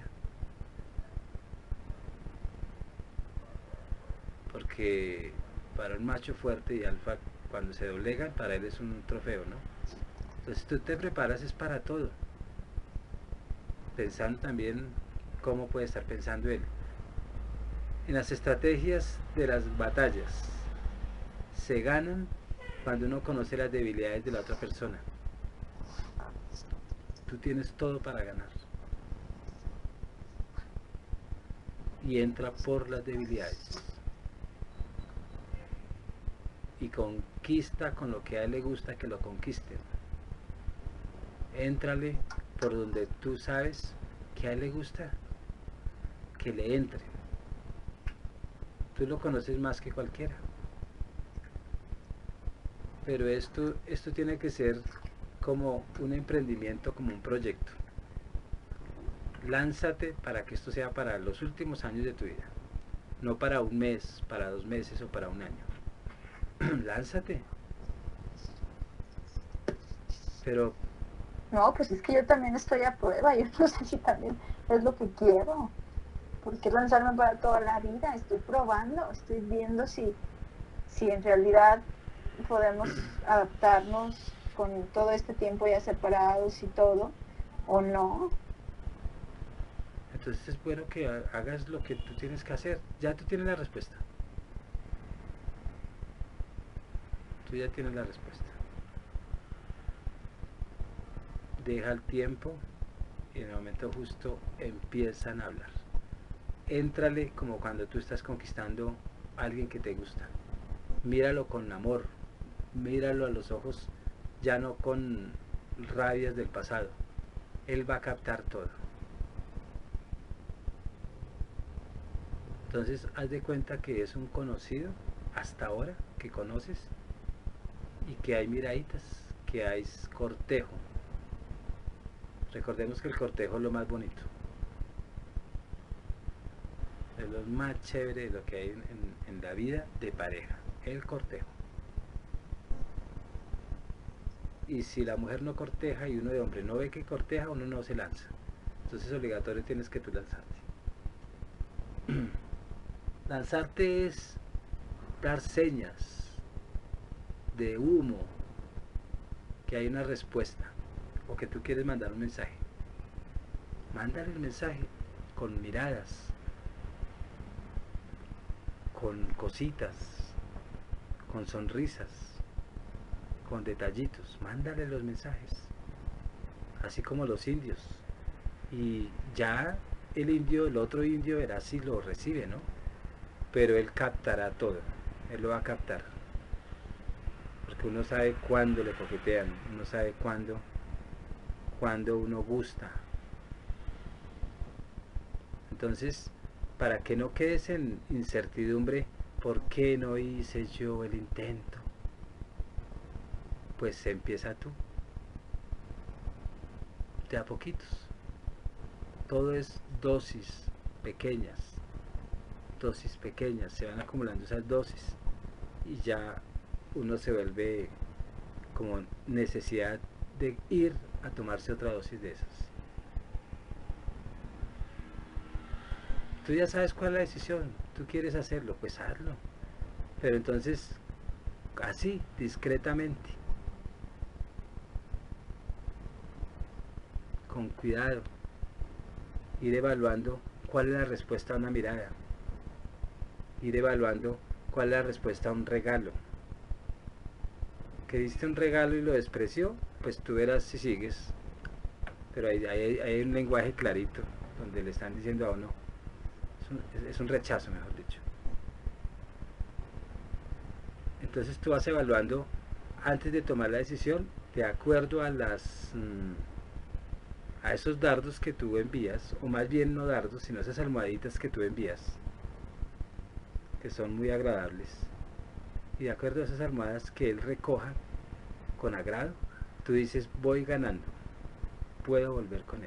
porque para un macho fuerte y alfa, cuando se doblegan, para él es un trofeo, ¿no? Entonces tú te preparas es para todo, pensando también cómo puede estar pensando él. En las estrategias de las batallas se ganan cuando uno conoce las debilidades de la otra persona. Tú tienes todo para ganar. y entra por las debilidades y conquista con lo que a él le gusta que lo conquisten. Éntrale por donde tú sabes que a él le gusta que le entre. Tú lo conoces más que cualquiera, pero esto tiene que ser como un emprendimiento, como un proyecto. Lánzate para que esto sea para los últimos años de tu vida, no para un mes, para 2 meses o para un año. Lánzate. Pero No, pues es que yo también estoy a prueba, yo no sé si también es lo que quiero. ¿Por qué lanzarme para toda la vida? Estoy probando, estoy viendo si en realidad podemos adaptarnos con todo este tiempo ya separados y todo, o no. entonces es bueno que hagas lo que tú tienes que hacer. Ya tú tienes la respuesta. Tú ya tienes la respuesta. Deja el tiempo y en el momento justo empiezan a hablar. Éntrale como cuando tú estás conquistando a alguien que te gusta. Míralo con amor, míralo a los ojos, ya no con rabias del pasado. Él va a captar todo. Entonces haz de cuenta que es un conocido hasta ahora que conoces y que hay miraditas, que hay cortejo. Recordemos que el cortejo es lo más bonito, es lo más chévere de lo que hay en la vida de pareja, el cortejo. Y si la mujer no corteja y uno de hombre no ve que corteja, uno no se lanza. Entonces obligatorio tienes que tú lanzarte. Lanzarte es dar señas de humo, que hay una respuesta, o que tú quieres mandar un mensaje. Mándale el mensaje con miradas, con cositas, con sonrisas, con detallitos. Mándale los mensajes, así como los indios. Y ya el otro indio verá si lo recibe, ¿no? Pero él captará todo, él lo va a captar. Porque uno sabe cuándo le coquetean, uno sabe cuándo uno gusta. Entonces, para que no quedes en incertidumbre, ¿por qué no hice yo el intento? Pues empieza tú, de a poquitos. Todo es dosis pequeñas, se van acumulando esas dosis y ya uno se vuelve como necesidad de ir a tomarse otra dosis de esas. Tú ya sabes cuál es la decisión, tú quieres hacerlo, pues hazlo. Pero entonces, así, discretamente, con cuidado, ir evaluando cuál es la respuesta a una mirada, ir evaluando cuál es la respuesta a un regalo. Que diste un regalo y lo despreció, pues tú verás si sigues. Pero hay un lenguaje clarito donde le están diciendo a uno, es un rechazo, mejor dicho. Entonces tú vas evaluando antes de tomar la decisión de acuerdo a a esos dardos que tú envías, o más bien no dardos, sino esas almohaditas que tú envías, que son muy agradables. Y de acuerdo a esas almohadas que él recoja con agrado, tú dices, voy ganando, puedo volver con él.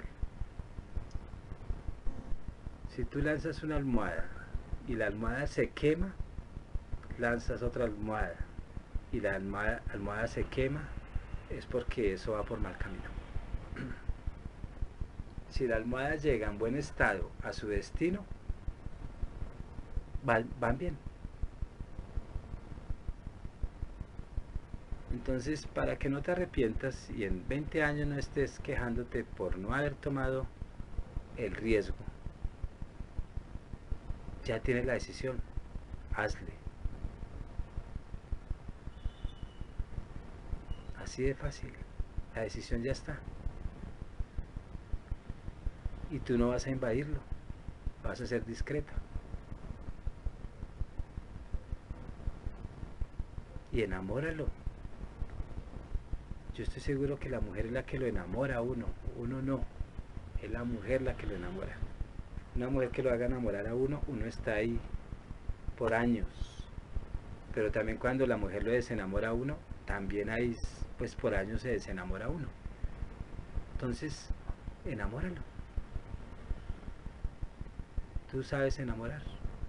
Si tú lanzas una almohada y la almohada se quema, lanzas otra almohada y la almohada se quema, es porque eso va por mal camino. Si la almohada llega en buen estado a su destino, van bien. Entonces, para que no te arrepientas y en 20 años no estés quejándote por no haber tomado el riesgo, ya tienes la decisión, hazle. Así de fácil, la decisión ya está. Y tú no vas a invadirlo, vas a ser discreta. y enamóralo. Yo estoy seguro que la mujer es la que lo enamora a uno no, es la mujer la que lo enamora. Una mujer que lo haga enamorar a uno está ahí por años, pero también cuando la mujer lo desenamora a uno, también ahí pues por años se desenamora a uno. Entonces, enamóralo. Tú sabes enamorar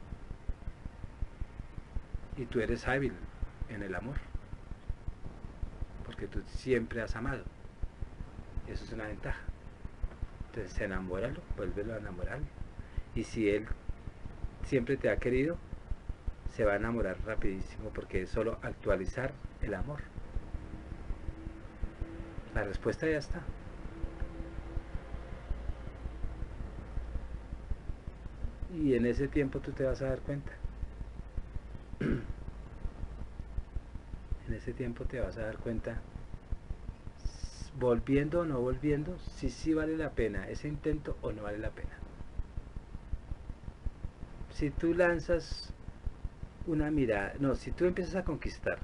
y tú eres hábil en el amor, porque tú siempre has amado. Eso es una ventaja. Entonces enamóralo, vuélvelo a enamorar. Y si él siempre te ha querido, se va a enamorar rapidísimo, porque es solo actualizar el amor. La respuesta ya está. Y en ese tiempo tú te vas a dar cuenta. En ese tiempo te vas a dar cuenta, volviendo o no volviendo, si sí vale la pena ese intento o no vale la pena. Si tú lanzas una mirada, no, si tú empiezas a conquistar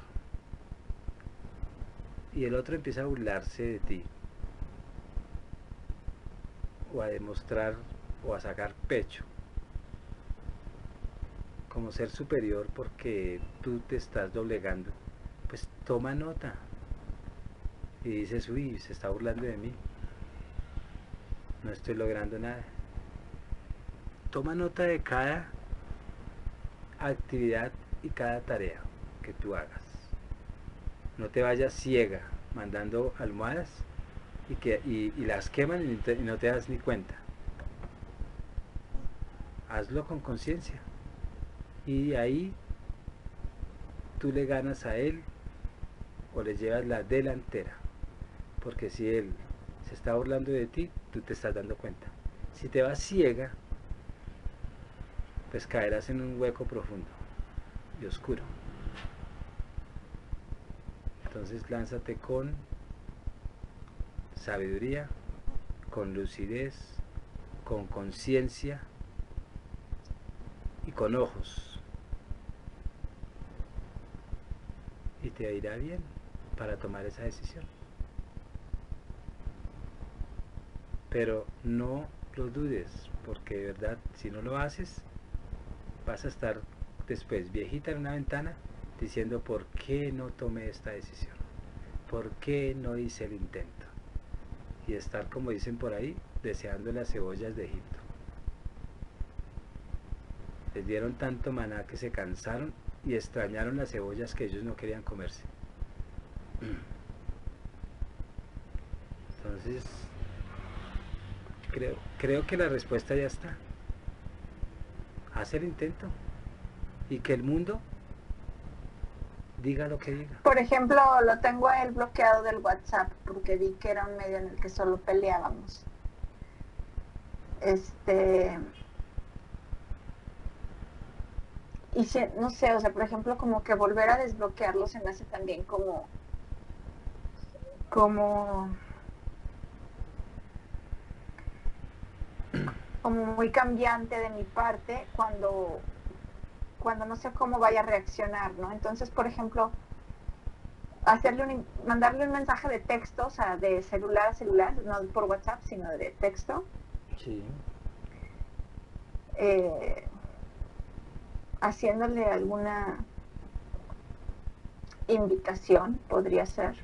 y el otro empieza a burlarse de ti, o a demostrar o a sacar pecho como ser superior porque tú te estás doblegando, pues toma nota y dices, uy, se está burlando de mí, no estoy logrando nada. Toma nota de cada actividad y cada tarea que tú hagas. No te vayas ciega mandando almohadas y las queman y no te das ni cuenta. Hazlo con conciencia y ahí tú le ganas a él o le llevas la delantera, porque si él se está burlando de ti, tú te estás dando cuenta. Si te vas ciega, pues caerás en un hueco profundo y oscuro. Entonces lánzate con sabiduría, con lucidez, con conciencia y con ojos, y te irá bien para tomar esa decisión. Pero no lo dudes, porque de verdad, si no lo haces, vas a estar después viejita en una ventana diciendo, ¿por qué no tomé esta decisión? ¿Por qué no hice el intento? Y estar, como dicen por ahí, deseando las cebollas de Egipto. Les dieron tanto maná que se cansaron y extrañaron las cebollas que ellos no querían comerse. Entonces, creo que la respuesta ya está. Haz el intento y que el mundo diga lo que diga. Por ejemplo, lo tengo a él bloqueado del WhatsApp porque vi que era un medio en el que solo peleábamos. Y no sé, o sea, por ejemplo, como que volver a desbloquearlo se me hace también como muy cambiante de mi parte cuando no sé cómo vaya a reaccionar, ¿no? Entonces, por ejemplo, mandarle un mensaje de texto, o sea, de celular a celular, no por WhatsApp, sino de texto. Sí. Haciéndole alguna invitación, podría ser.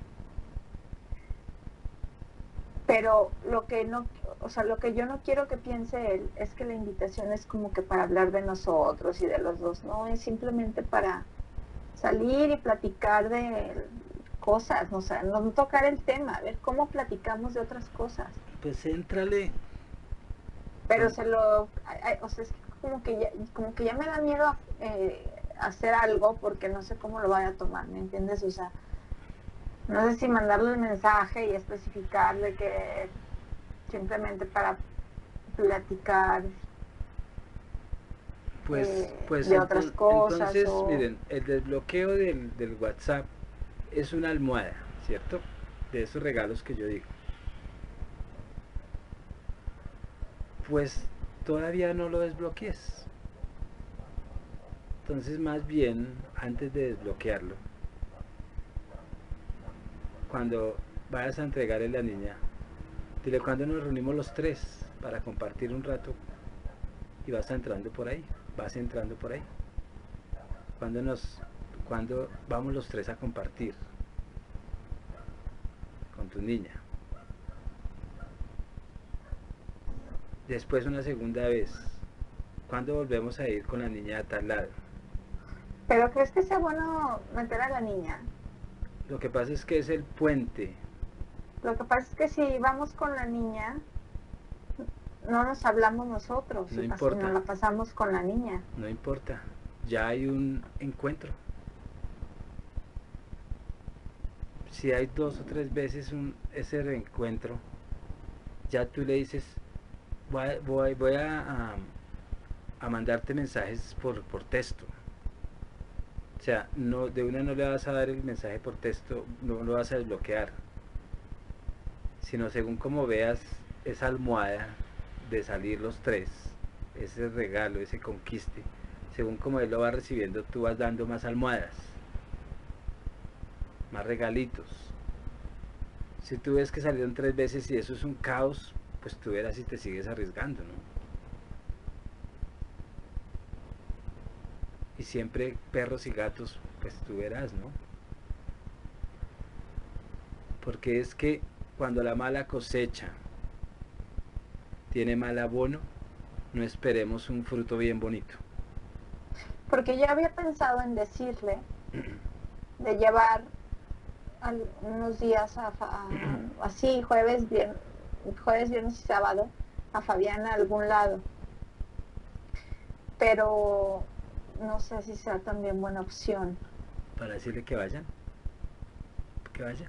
Pero lo que yo no quiero que piense él es que la invitación es como que para hablar de nosotros y de los dos, no, es simplemente para salir y platicar de cosas, o sea, no tocar el tema, a ver cómo platicamos de otras cosas. Pues éntrale. Pero o sea, es como que ya me da miedo hacer algo porque no sé cómo lo vaya a tomar, ¿me entiendes? O sea, no sé si mandarle el mensaje y especificarle que simplemente para platicar pues de otras cosas. Entonces, miren, el desbloqueo del WhatsApp es una almohada, ¿cierto? De esos regalos que yo digo. Pues todavía no lo desbloquees. Entonces, más bien, antes de desbloquearlo, cuando vayas a entregarle a la niña, dile cuando nos reunimos los tres para compartir un rato y vas entrando por ahí, cuando vamos los tres a compartir con tu niña. Después una segunda vez, ¿cuándo volvemos a ir con la niña a tal lado? ¿Pero crees que sea bueno meter a la niña? Lo que pasa es que es el puente. Lo que pasa es que si vamos con la niña, no nos hablamos nosotros, No y importa. nos la pasamos con la niña. No importa, ya hay un encuentro. Si hay 2 o 3 veces ese reencuentro, ya tú le dices, voy a mandarte mensajes por texto. O sea, no, de una no le vas a dar el mensaje por texto, no lo vas a desbloquear, sino según como veas esa almohada de salir los tres, ese regalo, ese conquiste, según como él lo va recibiendo, tú vas dando más almohadas, más regalitos. Si tú ves que salieron 3 veces y eso es un caos, pues tú verás si te sigues arriesgando, ¿no? Y siempre perros y gatos, pues tú verás, ¿no? Porque es que cuando la mala cosecha tiene mal abono, no esperemos un fruto bien bonito. Porque yo había pensado en decirle de llevar unos días así, jueves, viernes y sábado, a Fabián a algún lado. Pero no sé si será también buena opción. Para decirle que vayan, que vaya.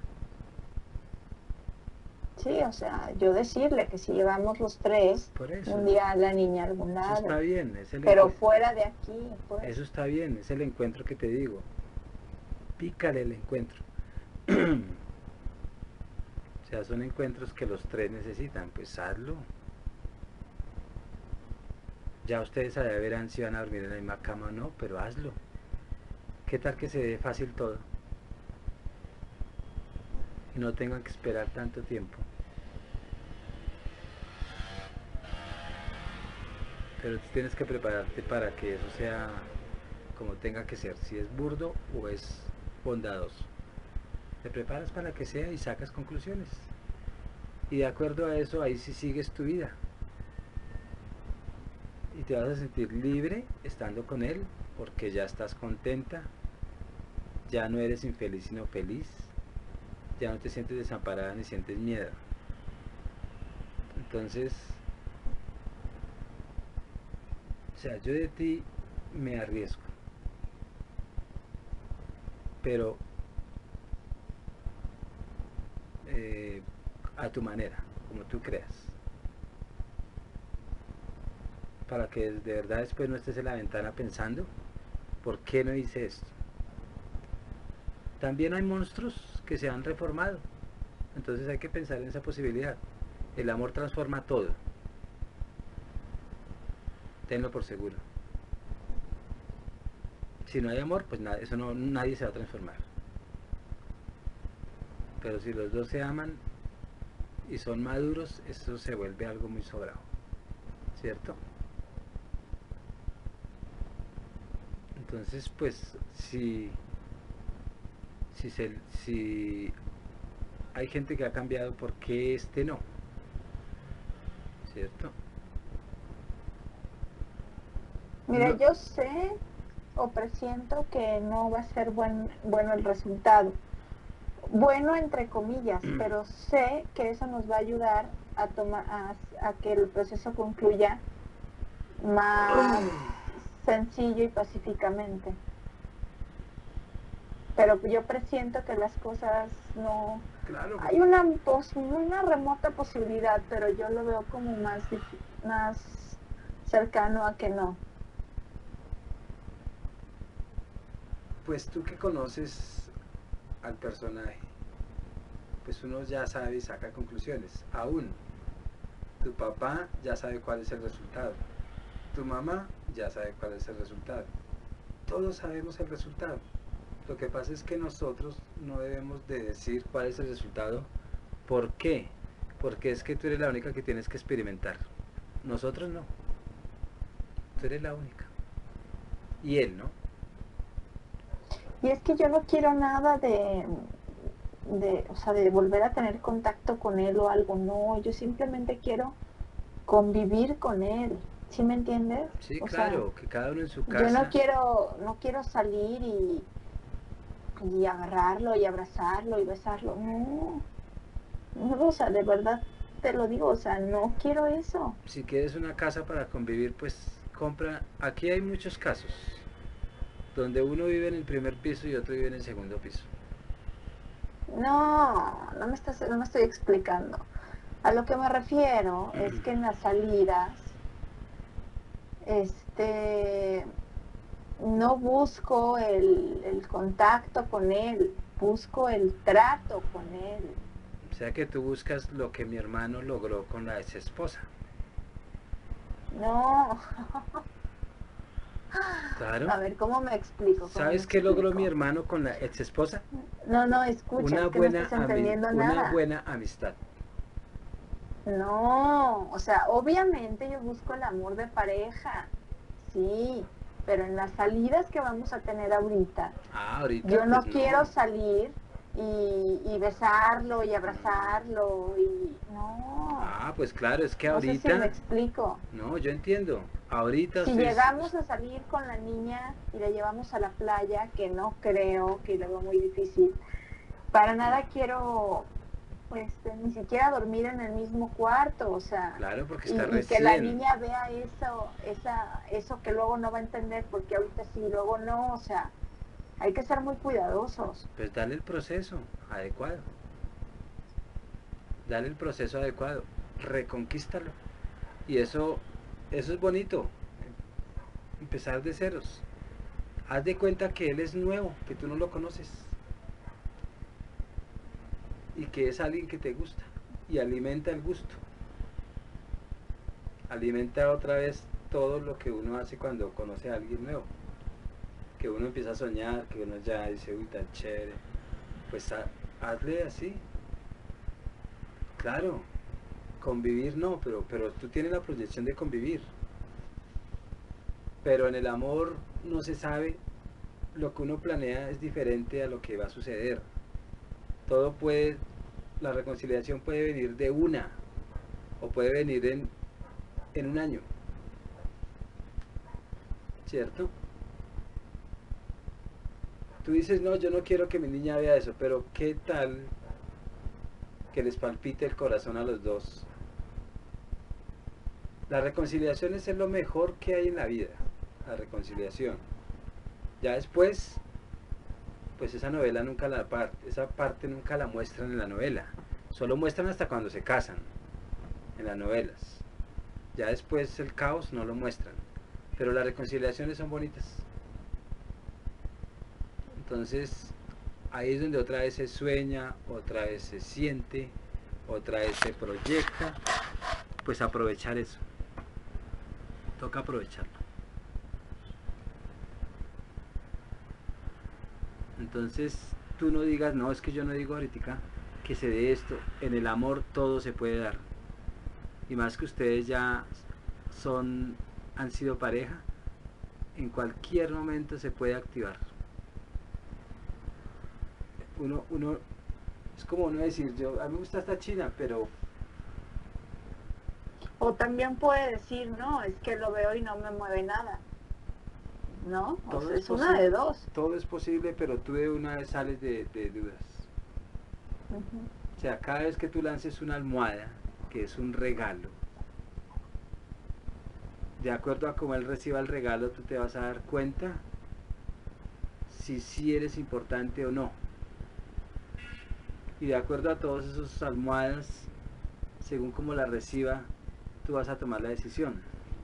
Sí, o sea, yo decirle que si llevamos los tres, Por eso. un día a la niña a algún lado. Eso está bien, pero fuera de aquí, pues. Eso está bien, es el encuentro que te digo. Pícale el encuentro. O sea, son encuentros que los tres necesitan, pues hazlo. Ya ustedes allá verán si van a dormir en la misma cama o no, pero hazlo. ¿Qué tal que se dé fácil todo? Y no tengan que esperar tanto tiempo. Pero tú tienes que prepararte para que eso sea como tenga que ser, si es burdo o es bondadoso. Te preparas para que sea y sacas conclusiones. Y de acuerdo a eso, ahí sí sigues tu vida. Y te vas a sentir libre estando con él, porque ya estás contenta, ya no eres infeliz sino feliz, ya no te sientes desamparada ni sientes miedo. Entonces, o sea, yo de ti me arriesgo, pero a tu manera, como tú creas, para que de verdad después no estés en la ventana pensando ¿por qué no hice esto? También hay monstruos que se han reformado, entonces hay que pensar en esa posibilidad. El amor transforma todo, tenlo por seguro. Si no hay amor, pues nada, eso no, nadie se va a transformar. Pero si los dos se aman y son maduros, eso se vuelve algo muy sobrado, ¿cierto? Entonces, pues, si hay gente que ha cambiado, ¿por qué este no? ¿Cierto? Mira, No. yo sé o presiento que no va a ser bueno el resultado. Bueno, entre comillas, pero sé que eso nos va a ayudar a que el proceso concluya más sencillo y pacíficamente. Pero yo presiento que las cosas no... Claro. Hay una remota posibilidad, pero yo lo veo como más cercano a que no. Pues tú que conoces al personaje, pues uno ya sabe y saca conclusiones. Aún tu papá ya sabe cuál es el resultado, tu mamá ya sabe cuál es el resultado, todos sabemos el resultado, Lo que pasa es que nosotros no debemos de decir cuál es el resultado. ¿Por qué? Porque es que tú eres la única que tienes que experimentar. Nosotros no. Tú eres la única. Y él, ¿no? Y es que yo no quiero nada o sea, de volver a tener contacto con él o algo, no, yo simplemente quiero convivir con él, ¿sí me entiendes? Sí, O claro, sea, que cada uno en su yo casa. no quiero salir y agarrarlo y abrazarlo y besarlo, no, no, o sea, de verdad te lo digo, o sea, no quiero eso. Si quieres una casa para convivir, pues compra. Aquí hay muchos casos donde uno vive en el primer piso y otro vive en el segundo piso. No, no me estoy explicando. A lo que me refiero es que en las salidas, no busco el contacto con él, busco el trato con él. O sea que tú buscas lo que mi hermano logró con la ex esposa. No, Claro. a ver, ¿cómo me explico? ¿Sabes qué logró mi hermano con la ex esposa? No, no, escucha, es que no estás entendiendo una nada. buena amistad. No, o sea, obviamente yo busco el amor de pareja, sí, pero en las salidas que vamos a tener ahorita, Ahorita yo no pues quiero salir y besarlo y abrazarlo y no, Pues claro, es que no sé si me ahorita. explico. No, yo entiendo. Ahorita Si ustedes. llegamos a salir con la niña y la llevamos a la playa, que no creo, que lo veo muy difícil, para nada quiero ni siquiera dormir en el mismo cuarto, o sea, Claro, porque está y que la recién. niña vea eso que luego no va a entender, porque ahorita sí, luego no, o sea, hay que ser muy cuidadosos. Pues dale el proceso adecuado. Dale el proceso adecuado. Reconquístalo. Y eso es bonito. Empezar de ceros. Haz de cuenta que él es nuevo, que tú no lo conoces. Y que es alguien que te gusta. Y alimenta el gusto. Alimenta otra vez todo lo que uno hace cuando conoce a alguien nuevo. Que uno empieza a soñar, que uno ya dice, uy, tan chévere. Pues hazle así. Claro, convivir no, pero tú tienes la proyección de convivir. Pero en el amor no se sabe, lo que uno planea es diferente a lo que va a suceder. Todo puede, la reconciliación puede venir de una, o puede venir en un año. ¿Cierto? Tú dices, no, yo no quiero que mi niña vea eso, pero ¿qué tal que les palpite el corazón a los dos? La reconciliación es lo mejor que hay en la vida, la reconciliación. Ya después, pues esa novela nunca esa parte nunca la muestran en la novela. Solo muestran hasta cuando se casan, en las novelas. Ya después el caos no lo muestran. Pero las reconciliaciones son bonitas. Entonces, ahí es donde otra vez se sueña, otra vez se siente, otra vez se proyecta. Pues aprovechar eso. Toca aprovecharlo. Entonces tú no digas, no, es que yo no digo ahorita que se dé esto. En el amor todo se puede dar. Y más que ustedes ya han sido pareja, en cualquier momento se puede activar. Uno es como uno decir, a mí me gusta esta china, pero... O también puede decir, no, es que lo veo y no me mueve nada. ¿No? O sea, es una de dos. Todo es posible, pero tú de una vez sales de dudas. O sea, cada vez que tú lances una almohada, que es un regalo, de acuerdo a cómo él reciba el regalo, tú te vas a dar cuenta si sí eres importante o no. Y de acuerdo a todas esas almohadas, según cómo la reciba, tú vas a tomar la decisión.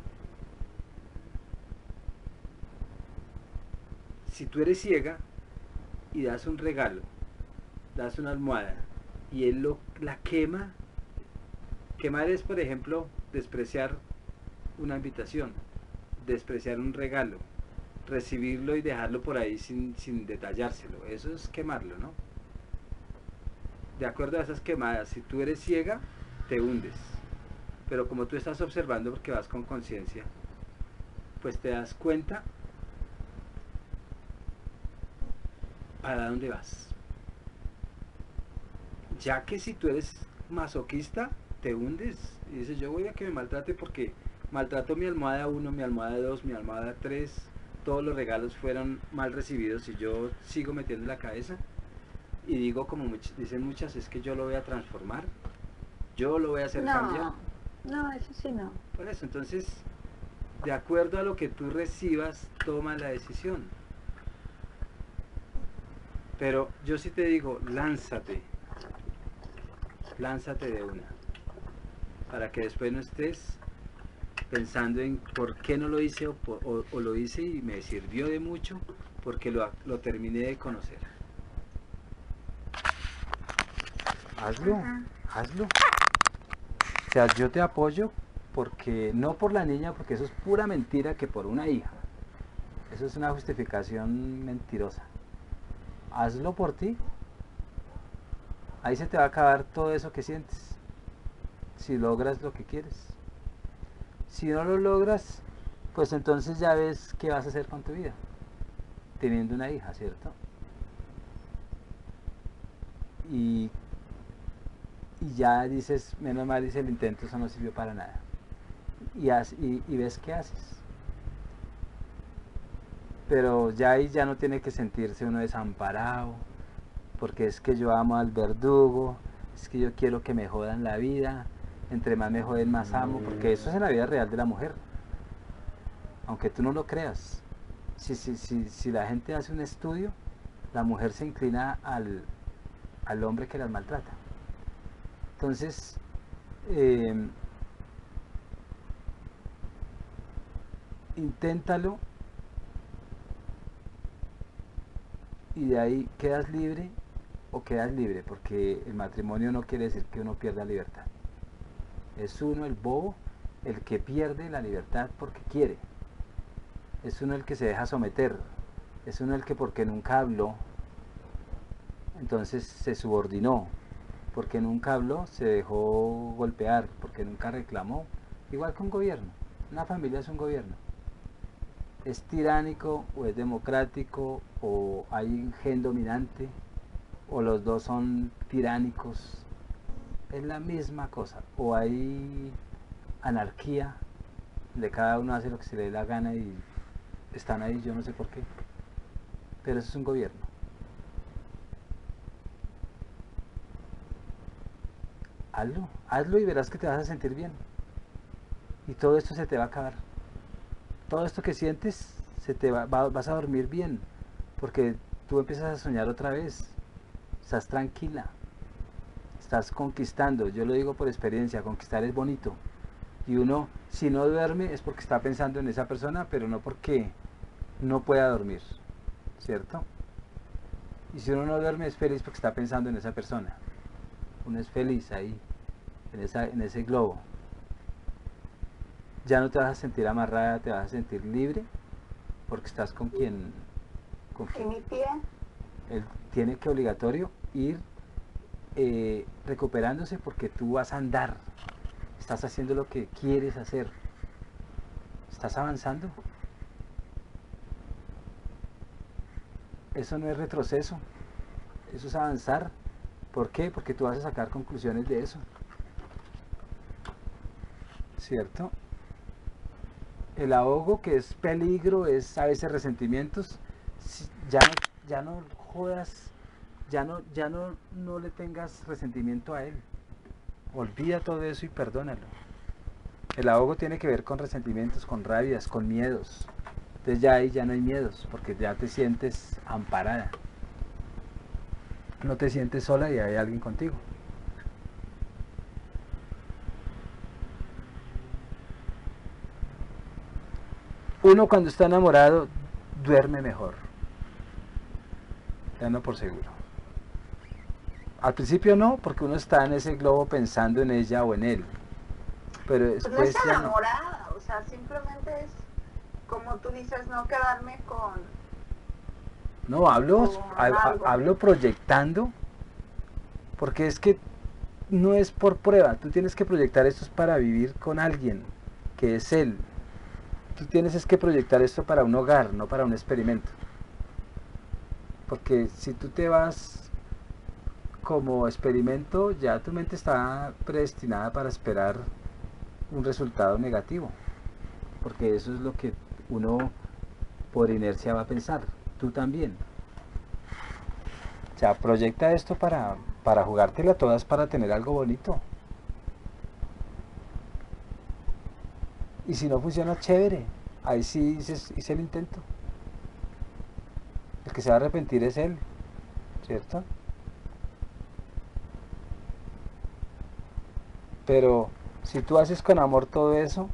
Si tú eres ciega y das un regalo, das una almohada y él la quema, quemar es, por ejemplo, despreciar una invitación, despreciar un regalo, recibirlo y dejarlo por ahí sin detallárselo. Eso es quemarlo, ¿no? De acuerdo a esas quemadas, si tú eres ciega, te hundes. Pero como tú estás observando porque vas con conciencia, pues te das cuenta para dónde vas. Ya que si tú eres masoquista, te hundes y dices, yo voy a que me maltrate porque maltrato mi almohada 1, mi almohada 2, mi almohada 3, todos los regalos fueron mal recibidos y yo sigo metiendo la cabeza y digo, como dicen muchas, es que yo lo voy a transformar, yo lo voy a hacer cambiar. No, eso sí no. Por eso, entonces, de acuerdo a lo que tú recibas, toma la decisión. Pero yo sí te digo, lánzate de una, para que después no estés pensando en por qué no lo hice o lo hice y me sirvió de mucho porque lo terminé de conocer. Hazlo, hazlo. O sea, yo te apoyo porque no por la niña, porque eso es pura mentira, que por una hija. Eso es una justificación mentirosa. Hazlo por ti. Ahí se te va a acabar todo eso que sientes. Si logras lo que quieres. Si no lo logras, pues entonces ya ves qué vas a hacer con tu vida. Teniendo una hija, ¿cierto? Y ya dices, menos mal hice el intento, eso no sirvió para nada. Y ves qué haces. Pero ya ahí ya no tiene que sentirse uno desamparado, porque es que yo amo al verdugo, es que yo quiero que me jodan la vida, entre más me joden más amo, porque eso es en la vida real de la mujer, aunque tú no lo creas. Si la gente hace un estudio, la mujer se inclina al hombre que las maltrata. Entonces, inténtalo y de ahí quedas libre o quedas libre, porque el matrimonio no quiere decir que uno pierda libertad. Es uno el bobo el que pierde la libertad porque quiere. Es uno el que se deja someter. Es uno el que porque nunca habló, entonces se subordinó. Porque nunca habló, se dejó golpear. Porque nunca reclamó. Igual que un gobierno. Una familia es un gobierno. ¿Es tiránico o es democrático o hay un gen dominante o los dos son tiránicos? Es la misma cosa. O hay anarquía, de cada uno hace lo que se le dé la gana y están ahí, yo no sé por qué. Pero eso es un gobierno. Hazlo y verás que te vas a sentir bien. Y todo esto se te va a acabar. Todo esto que sientes, vas a dormir bien, porque tú empiezas a soñar otra vez, estás tranquila, estás conquistando. Yo lo digo por experiencia, conquistar es bonito, y uno, si no duerme es porque está pensando en esa persona, pero no porque no pueda dormir, ¿cierto? Y si uno no duerme es feliz porque está pensando en esa persona, uno es feliz ahí, en ese globo. Ya no te vas a sentir amarrada, te vas a sentir libre, porque estás con quien ¿Y mi pie? él tiene que obligatorio ir recuperándose, porque tú vas a andar, estás haciendo lo que quieres hacer, estás avanzando. Eso no es retroceso, eso es avanzar. ¿Por qué? Porque tú vas a sacar conclusiones de eso, ¿cierto? El ahogo, que es peligro, es a veces resentimientos. Ya no jodas, ya no le tengas resentimiento a él. Olvida todo eso y perdónalo. El ahogo tiene que ver con resentimientos, con rabias, con miedos. Entonces ya ahí ya no hay miedos, porque ya te sientes amparada. No te sientes sola y hay alguien contigo. Uno cuando está enamorado duerme mejor, tenlo por seguro. Al principio no, porque uno está en ese globo pensando en ella o en él, pero después pues no es ya no. enamorada, o sea, simplemente es como tú dices, no quedarme con... No, hablo, algo. hablo proyectando, porque es que no es por prueba, tú tienes que proyectar esto para vivir con alguien, que es él. Tú tienes es que proyectar esto para un hogar, no para un experimento. Porque si tú te vas como experimento, ya tu mente está predestinada para esperar un resultado negativo. Porque eso es lo que uno por inercia va a pensar. Tú también. O sea, proyecta esto para jugártela todas para tener algo bonito. Y si no funciona, chévere. Ahí sí hice el intento. El que se va a arrepentir es él, ¿cierto? Pero si tú haces con amor todo eso,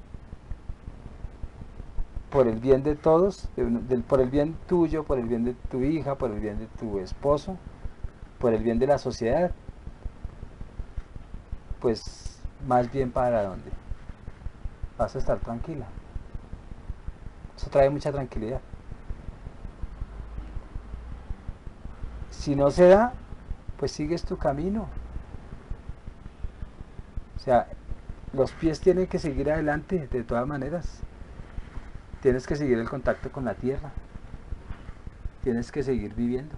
por el bien de todos, por el bien tuyo, por el bien de tu hija, por el bien de tu esposo, por el bien de la sociedad, pues más bien para dónde vas a estar tranquila. Eso trae mucha tranquilidad. Si no se da, pues sigues tu camino. O sea, los pies tienen que seguir adelante de todas maneras. Tienes que seguir el contacto con la tierra. Tienes que seguir viviendo.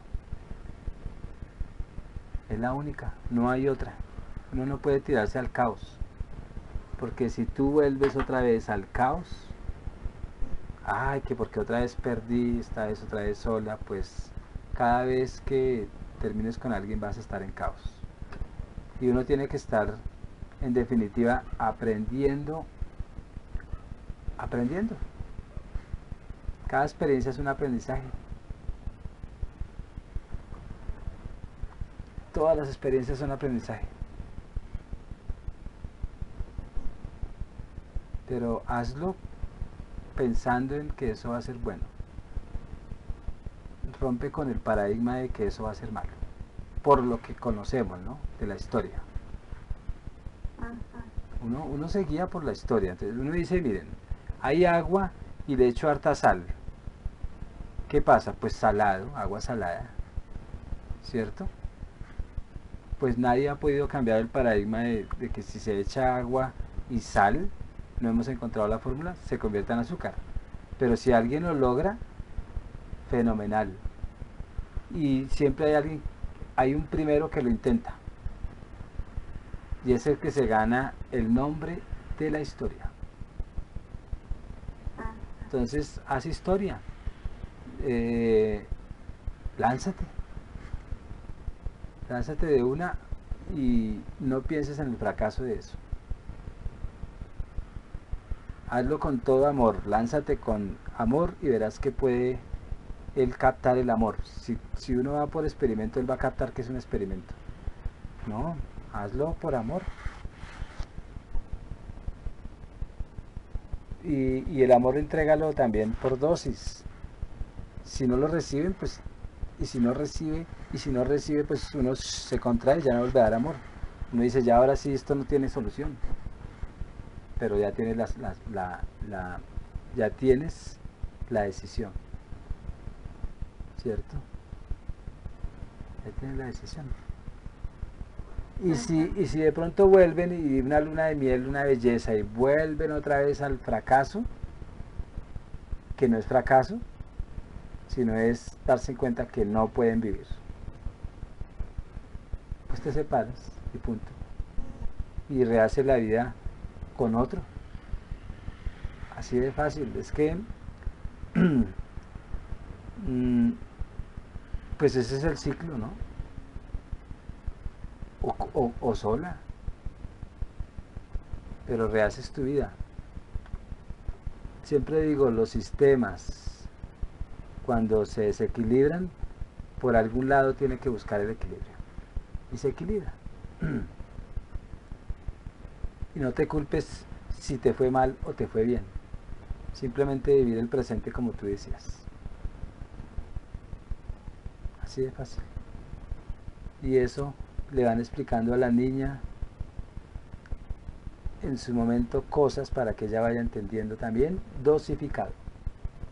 Es la única, no hay otra. Uno no puede tirarse al caos. Porque si tú vuelves otra vez al caos, ay, que porque otra vez perdí, esta vez otra vez sola, pues cada vez que termines con alguien vas a estar en caos. Y uno tiene que estar, en definitiva, aprendiendo. Cada experiencia es un aprendizaje. Todas las experiencias son aprendizaje. Pero hazlo pensando en que eso va a ser bueno. Rompe con el paradigma de que eso va a ser malo. Por lo que conocemos, ¿no? De la historia. Uno se guía por la historia. Entonces uno dice, miren, hay agua y le echo harta sal. ¿Qué pasa? Pues salado, agua salada. ¿Cierto? Pues nadie ha podido cambiar el paradigma de que si se echa agua y sal, no hemos encontrado la fórmula, se convierte en azúcar. Pero si alguien lo logra, fenomenal. Y siempre hay un primero que lo intenta. Y es el que se gana el nombre de la historia. Entonces, haz historia. Lánzate. Lánzate de una y no pienses en el fracaso de eso. Hazlo con todo amor, lánzate con amor y verás que puede él captar el amor. Si uno va por experimento, él va a captar que es un experimento. No, hazlo por amor. Y el amor entrégalo también por dosis. Si no lo reciben, pues, y si no recibe, pues uno se contrae, ya no vuelve a dar amor. Uno dice, ya ahora sí esto no tiene solución. Pero ya tienes ya tienes la decisión, ¿cierto? Ya tienes la decisión. Y si de pronto vuelven y una luna de miel, una belleza, y vuelven otra vez al fracaso, que no es fracaso, sino es darse cuenta que no pueden vivir, pues te separas y punto. Y rehaces la vida con otro. Así de fácil. Es que pues ese es el ciclo, ¿no? O sola, pero rehaces tu vida. Siempre digo, los sistemas cuando se desequilibran, por algún lado tiene que buscar el equilibrio y se equilibra. Y no te culpes si te fue mal o te fue bien. Simplemente vivir el presente como tú decías. Así de fácil. Y eso le van explicando a la niña en su momento cosas para que ella vaya entendiendo también, dosificado.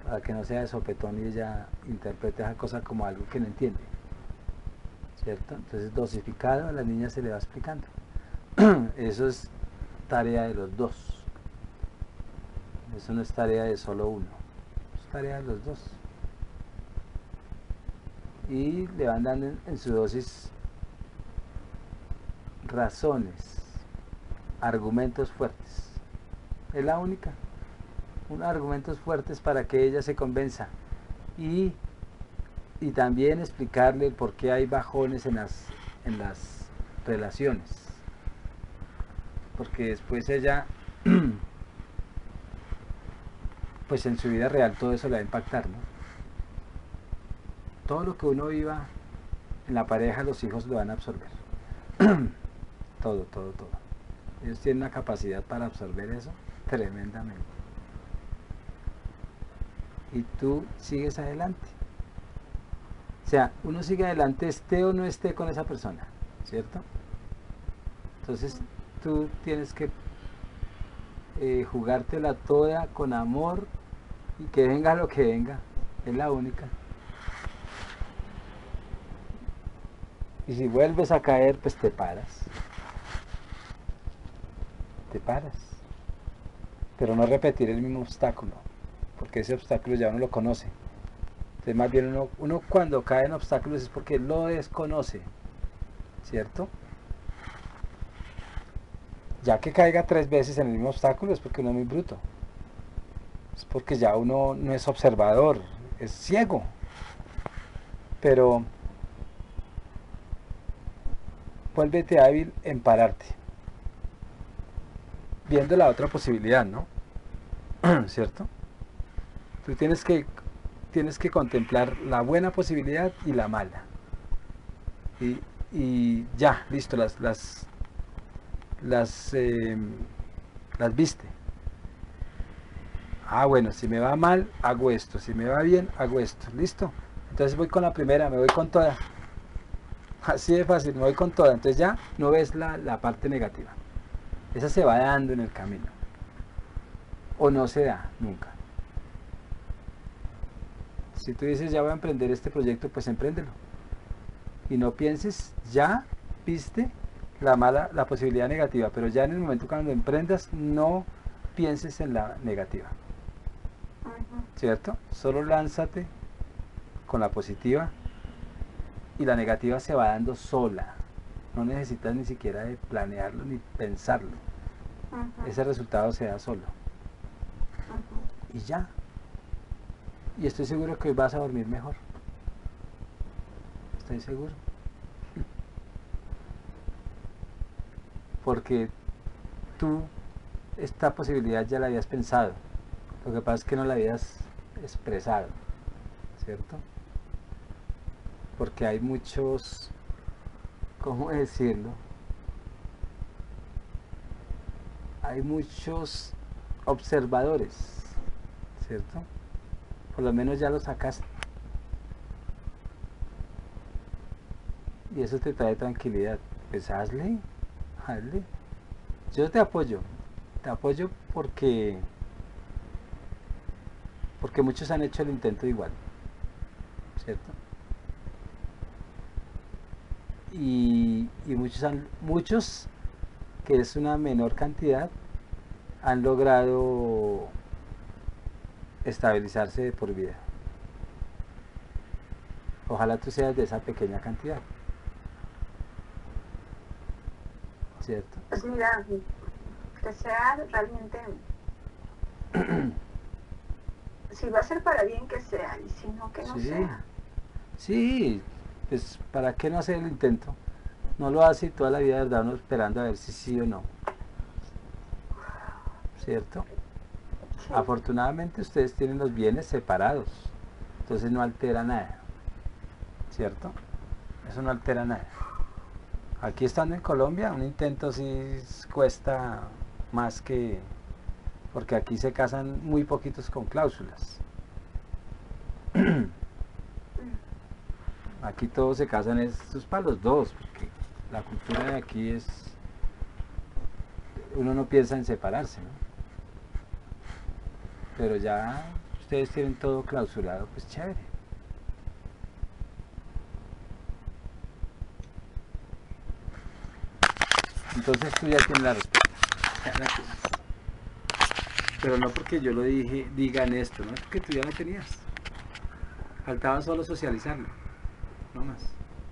para que no sea de sopetón y ella interprete esa cosa como algo que no entiende, ¿cierto? Entonces dosificado a la niña se le va explicando. Eso es tarea de los dos, eso no es tarea de solo uno, es tarea de los dos. Y le van dando en su dosis razones, argumentos fuertes. Es la única, unos argumentos fuertes para que ella se convenza. Y también explicarle el por qué hay bajones en las relaciones. Porque después ella, pues en su vida real todo eso le va a impactar, ¿no? Todo lo que uno viva en la pareja, los hijos lo van a absorber. Todo. Ellos tienen una capacidad para absorber eso tremendamente. Y tú sigues adelante. O sea, uno sigue adelante esté o no esté con esa persona, ¿cierto? Entonces tú tienes que jugártela toda con amor y que venga lo que venga. Es la única. Y si vuelves a caer, pues te paras. Te paras. Pero no repetir el mismo obstáculo, porque ese obstáculo ya uno lo conoce. Entonces más bien uno cuando cae en obstáculos es porque lo desconoce, ¿cierto? Ya que caiga 3 veces en el mismo obstáculo es porque uno es muy bruto. Es porque ya uno no es observador, es ciego. Pero vuélvete hábil en pararte, viendo la otra posibilidad, ¿no? ¿Cierto? Tú tienes que contemplar la buena posibilidad y la mala. Y ya, listo, las viste. Ah, bueno, si me va mal, hago esto. Si me va bien, hago esto. ¿Listo? Entonces voy con la primera, me voy con toda. Así de fácil, me voy con toda. Entonces ya no ves la parte negativa. Esa se va dando en el camino. O no se da, nunca. Si tú dices, ya voy a emprender este proyecto, pues empréndelo. Y no pienses, ya viste la posibilidad negativa, pero ya en el momento cuando emprendas, no pienses en la negativa. ¿Cierto? Solo lánzate con la positiva y la negativa se va dando sola. No necesitas ni siquiera de planearlo ni pensarlo. Ese resultado se da solo. Y ya. Y estoy seguro que hoy vas a dormir mejor. Estoy seguro. Porque tú esta posibilidad ya la habías pensado. Lo que pasa es que no la habías expresado, ¿cierto? Porque hay muchos, ¿cómo decirlo? Hay muchos observadores, ¿cierto? Por lo menos ya lo sacaste. Y eso te trae tranquilidad. Pues hazle. Yo te apoyo porque muchos han hecho el intento igual, ¿cierto? Y muchos, que es una menor cantidad, han logrado estabilizarse de por vida. Ojalá tú seas de esa pequeña cantidad, ¿cierto? Pues mira, que sea realmente, si va a ser para bien, que sea, y si no, que no sea. Sí, pues ¿para qué no hacer el intento? No lo hace y toda la vida, de verdad, uno esperando a ver si sí o no, ¿cierto? Sí. Afortunadamente ustedes tienen los bienes separados, entonces no altera nada, ¿cierto? Eso no altera nada. Aquí estando en Colombia, un intento sí cuesta más que... porque aquí se casan muy poquitos con cláusulas. Aquí todos se casan, esto es para los dos, porque la cultura de aquí es... uno no piensa en separarse, ¿no? Pero ya ustedes tienen todo clausurado, pues chévere. Entonces tú ya tienes la respuesta. Ya la tienes. Pero no porque yo lo dije, digan esto, no es porque tú ya la tenías. Faltaba solo socializarlo, no más.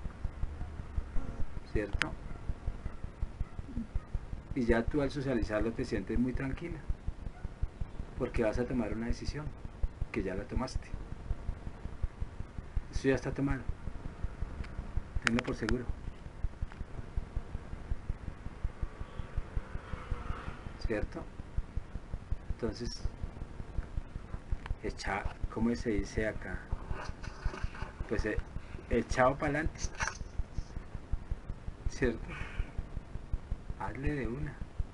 ¿Cierto? Y ya tú al socializarlo te sientes muy tranquila, porque vas a tomar una decisión, que ya la tomaste. Eso ya está tomado. Tenlo por seguro. ¿Cierto? Entonces, ¿cómo se dice acá? Pues echado para adelante. ¿Cierto? Hazle de una.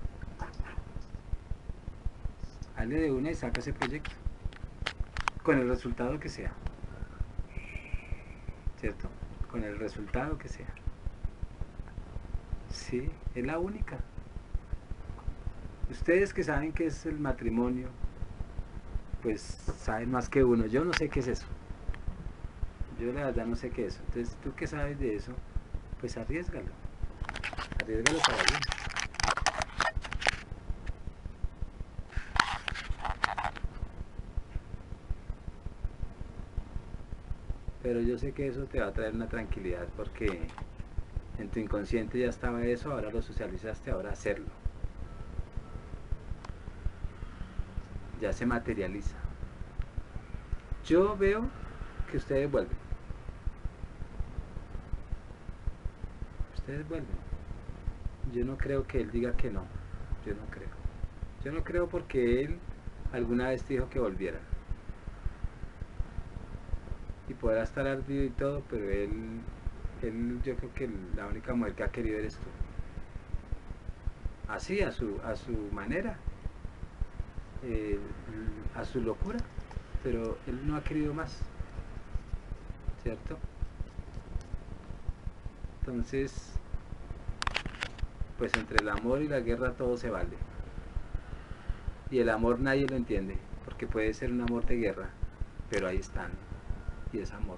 Hazle de una y saca ese proyecto. Con el resultado que sea. ¿Cierto? Con el resultado que sea. Sí, es la única. Ustedes que saben qué es el matrimonio, pues saben más que uno. Yo no sé qué es eso. Yo la verdad no sé qué es eso. Entonces, tú que sabes de eso, pues arriésgalo. Arriésgalo para bien. Pero yo sé que eso te va a traer una tranquilidad porque en tu inconsciente ya estaba eso, ahora lo socializaste, ahora hacerlo. Ya se materializa. Yo veo que ustedes vuelven. Ustedes vuelven. Yo no creo que él diga que no. Yo no creo. Yo no creo porque él alguna vez dijo que volvieran. Y podrá estar ardido y todo, pero él yo creo que la única mujer que ha querido eres tú. Así, a su manera. A su locura, pero él no ha querido más, ¿cierto? Entonces, pues entre el amor y la guerra todo se vale, y el amor nadie lo entiende, porque puede ser un amor de guerra, pero ahí están, y es amor.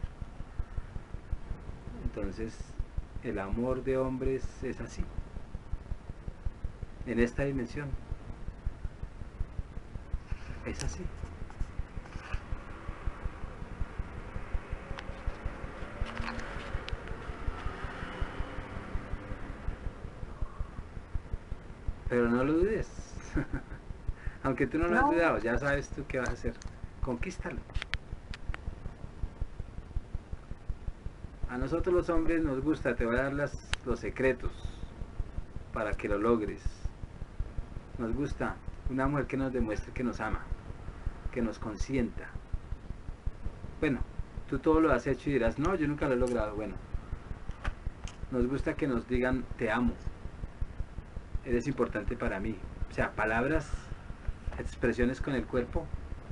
Entonces, el amor de hombres es así, en esta dimensión. Es así. Pero no lo dudes. Aunque tú no lo has dudado, ya sabes tú qué vas a hacer. Conquístalo. A nosotros los hombres nos gusta, te voy a dar los secretos para que lo logres. Nos gusta una mujer que nos demuestre que nos ama, que nos consienta. Bueno, tú todo lo has hecho y dirás, no, yo nunca lo he logrado. Bueno, nos gusta que nos digan, te amo, eres importante para mí. O sea, palabras, expresiones con el cuerpo.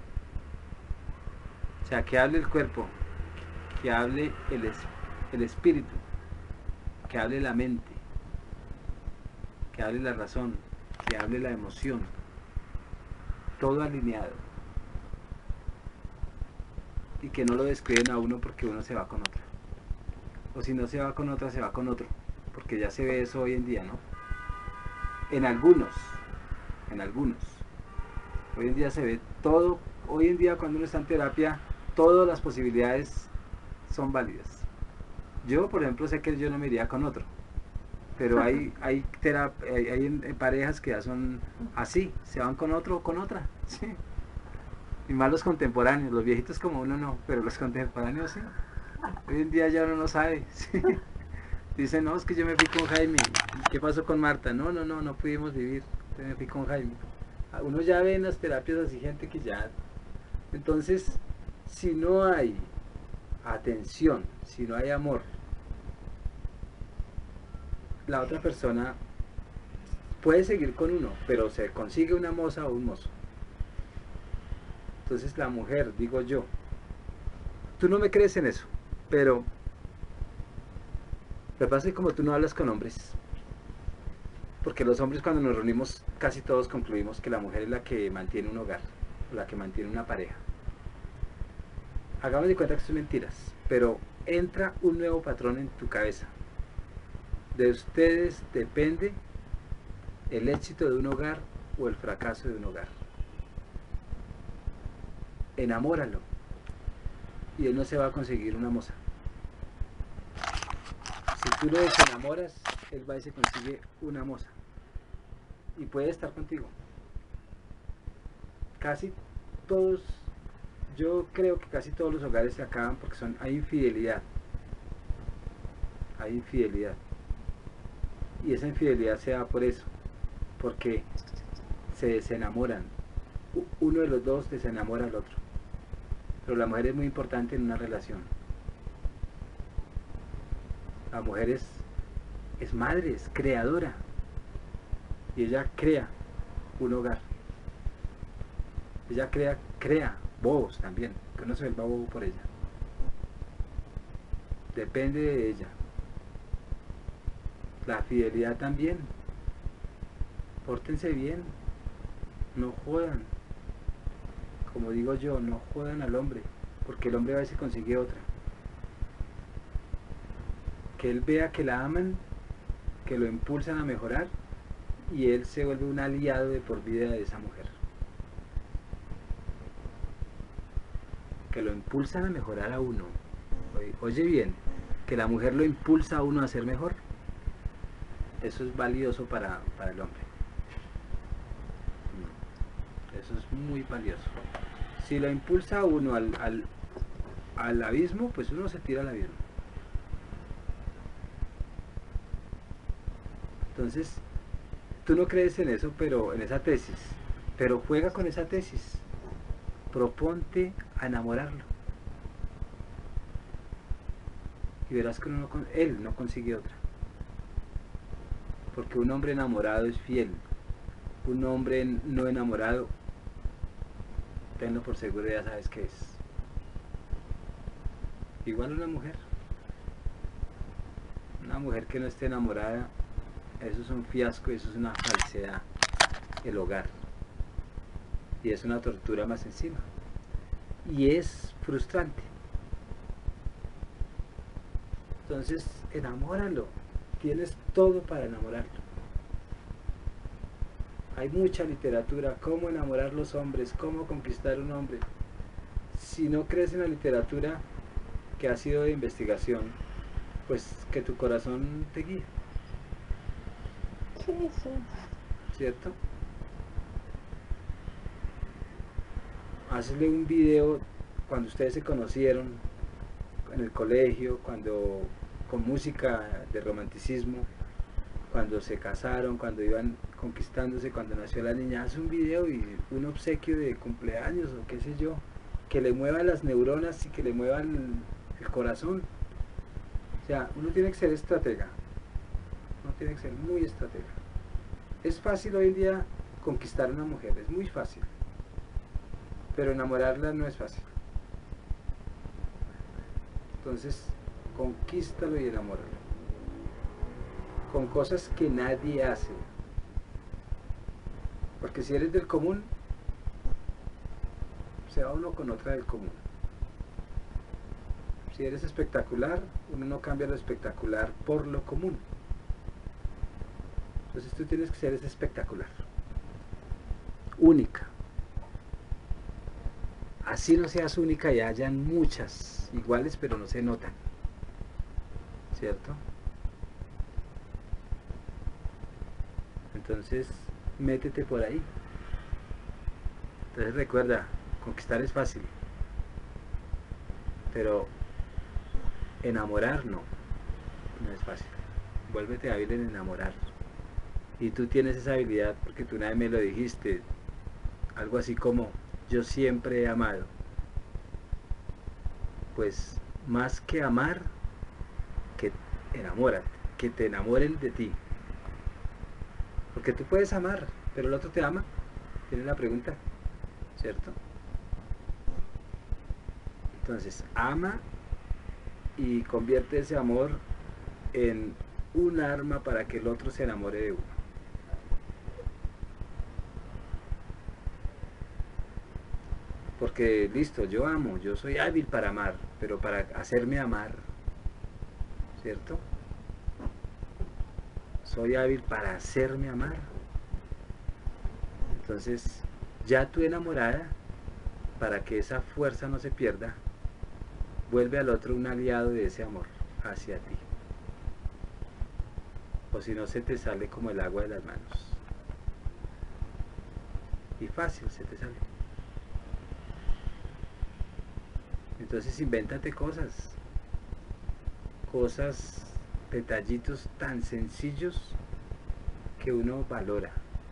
O sea, que hable el cuerpo, que hable el espíritu, que hable la mente, que hable la razón, que hable la emoción. Todo alineado. Y que no lo descuiden a uno porque uno se va con otra. O si no se va con otra, se va con otro. Porque ya se ve eso hoy en día, ¿no? En algunos. Hoy en día se ve todo. Hoy en día cuando uno está en terapia, todas las posibilidades son válidas. Yo, por ejemplo, sé que yo no me iría con otro. Pero hay parejas que ya son así, se van con otro o con otra, ¿sí? Y más los contemporáneos, los viejitos como uno no, pero los contemporáneos sí. Hoy en día ya uno no sabe, ¿sí? Dicen, no, es que yo me fui con Jaime. ¿Qué pasó con Marta? No pudimos vivir, yo me fui con Jaime. Uno ya ve en las terapias así gente que ya... Entonces, si no hay atención, si no hay amor, la otra persona puede seguir con uno, pero se consigue una moza o un mozo. Entonces la mujer, digo yo, tú no me crees en eso, pero lo que pasa es que como tú no hablas con hombres, porque los hombres cuando nos reunimos casi todos concluimos que la mujer es la que mantiene un hogar, la que mantiene una pareja. hagamos de cuenta que son mentiras, pero entra un nuevo patrón en tu cabeza. De ustedes depende el éxito de un hogar o el fracaso de un hogar. Enamóralo y él no se va a conseguir una moza. Si tú lo desenamoras, él va y se consigue una moza y puede estar contigo. Casi todos, yo creo que casi todos los hogares se acaban porque hay infidelidad. Hay infidelidad. Y esa infidelidad se da por eso, porque se desenamoran. Uno de los dos desenamora al otro. Pero la mujer es muy importante en una relación. La mujer es madre, es creadora. Y ella crea un hogar. Ella crea bobos también, que no se vuelva bobo por ella. Depende de ella. La fidelidad también. Pórtense bien. No jodan. Como digo yo, no jodan al hombre, porque el hombre va y se consigue otra. Que él vea que la aman, que lo impulsan a mejorar, y él se vuelve un aliado de por vida de esa mujer. Que lo impulsan a mejorar a uno. Oye bien, que la mujer lo impulsa a uno a ser mejor. Eso es valioso para el hombre. Eso es muy valioso. Si lo impulsa a uno al abismo, pues uno se tira al abismo. Entonces, tú no crees en eso, pero en esa tesis. Pero juega con esa tesis. Proponte a enamorarlo. Y verás que él no consigue otra. Porque un hombre enamorado es fiel. Un hombre no enamorado, tenlo por seguro, ya sabes qué es. Igual una mujer. Una mujer que no esté enamorada, eso es un fiasco, eso es una falsedad. El hogar. Y es una tortura más encima. Y es frustrante. Entonces, enamóralo. Tienes todo para enamorarlo. Hay mucha literatura, cómo enamorar los hombres, cómo conquistar un hombre. Si no crees en la literatura que ha sido de investigación, pues que tu corazón te guíe. Sí, sí. ¿Cierto? Hazle un video cuando ustedes se conocieron en el colegio, con música de romanticismo, cuando se casaron, cuando iban conquistándose, cuando nació la niña. Haz un video y un obsequio de cumpleaños o qué sé yo, que le mueva las neuronas y que le mueva el corazón. O sea, uno tiene que ser estratega. Uno tiene que ser muy estratega. Es fácil hoy en día conquistar a una mujer, es muy fácil. Pero enamorarla no es fácil. Entonces, conquístalo y enamóralo. Con cosas que nadie hace. Porque si eres del común, se va uno con otra del común. Si eres espectacular, uno no cambia lo espectacular por lo común. Entonces tú tienes que ser espectacular. Única. Así no seas única y hayan muchas iguales, pero no se notan. ¿Cierto? Entonces, métete por ahí. Entonces recuerda, conquistar es fácil. Pero enamorar no es fácil. Vuélvete hábil en enamorar. Y tú tienes esa habilidad porque tú una vez me lo dijiste. Algo así como, yo siempre he amado. Pues más que amar, que enamórate, que te enamoren de ti. Porque tú puedes amar, pero el otro te ama. Tiene la pregunta, ¿cierto? Entonces, ama y convierte ese amor en un arma para que el otro se enamore de uno. Porque listo, yo amo, yo soy hábil para amar, pero para hacerme amar, ¿cierto? Soy hábil para hacerme amar. Entonces, ya tu enamorada, para que esa fuerza no se pierda, vuelve al otro un aliado de ese amor hacia ti. O si no, se te sale como el agua de las manos. Y fácil se te sale. Entonces invéntate cosas, detallitos tan sencillos que uno valora.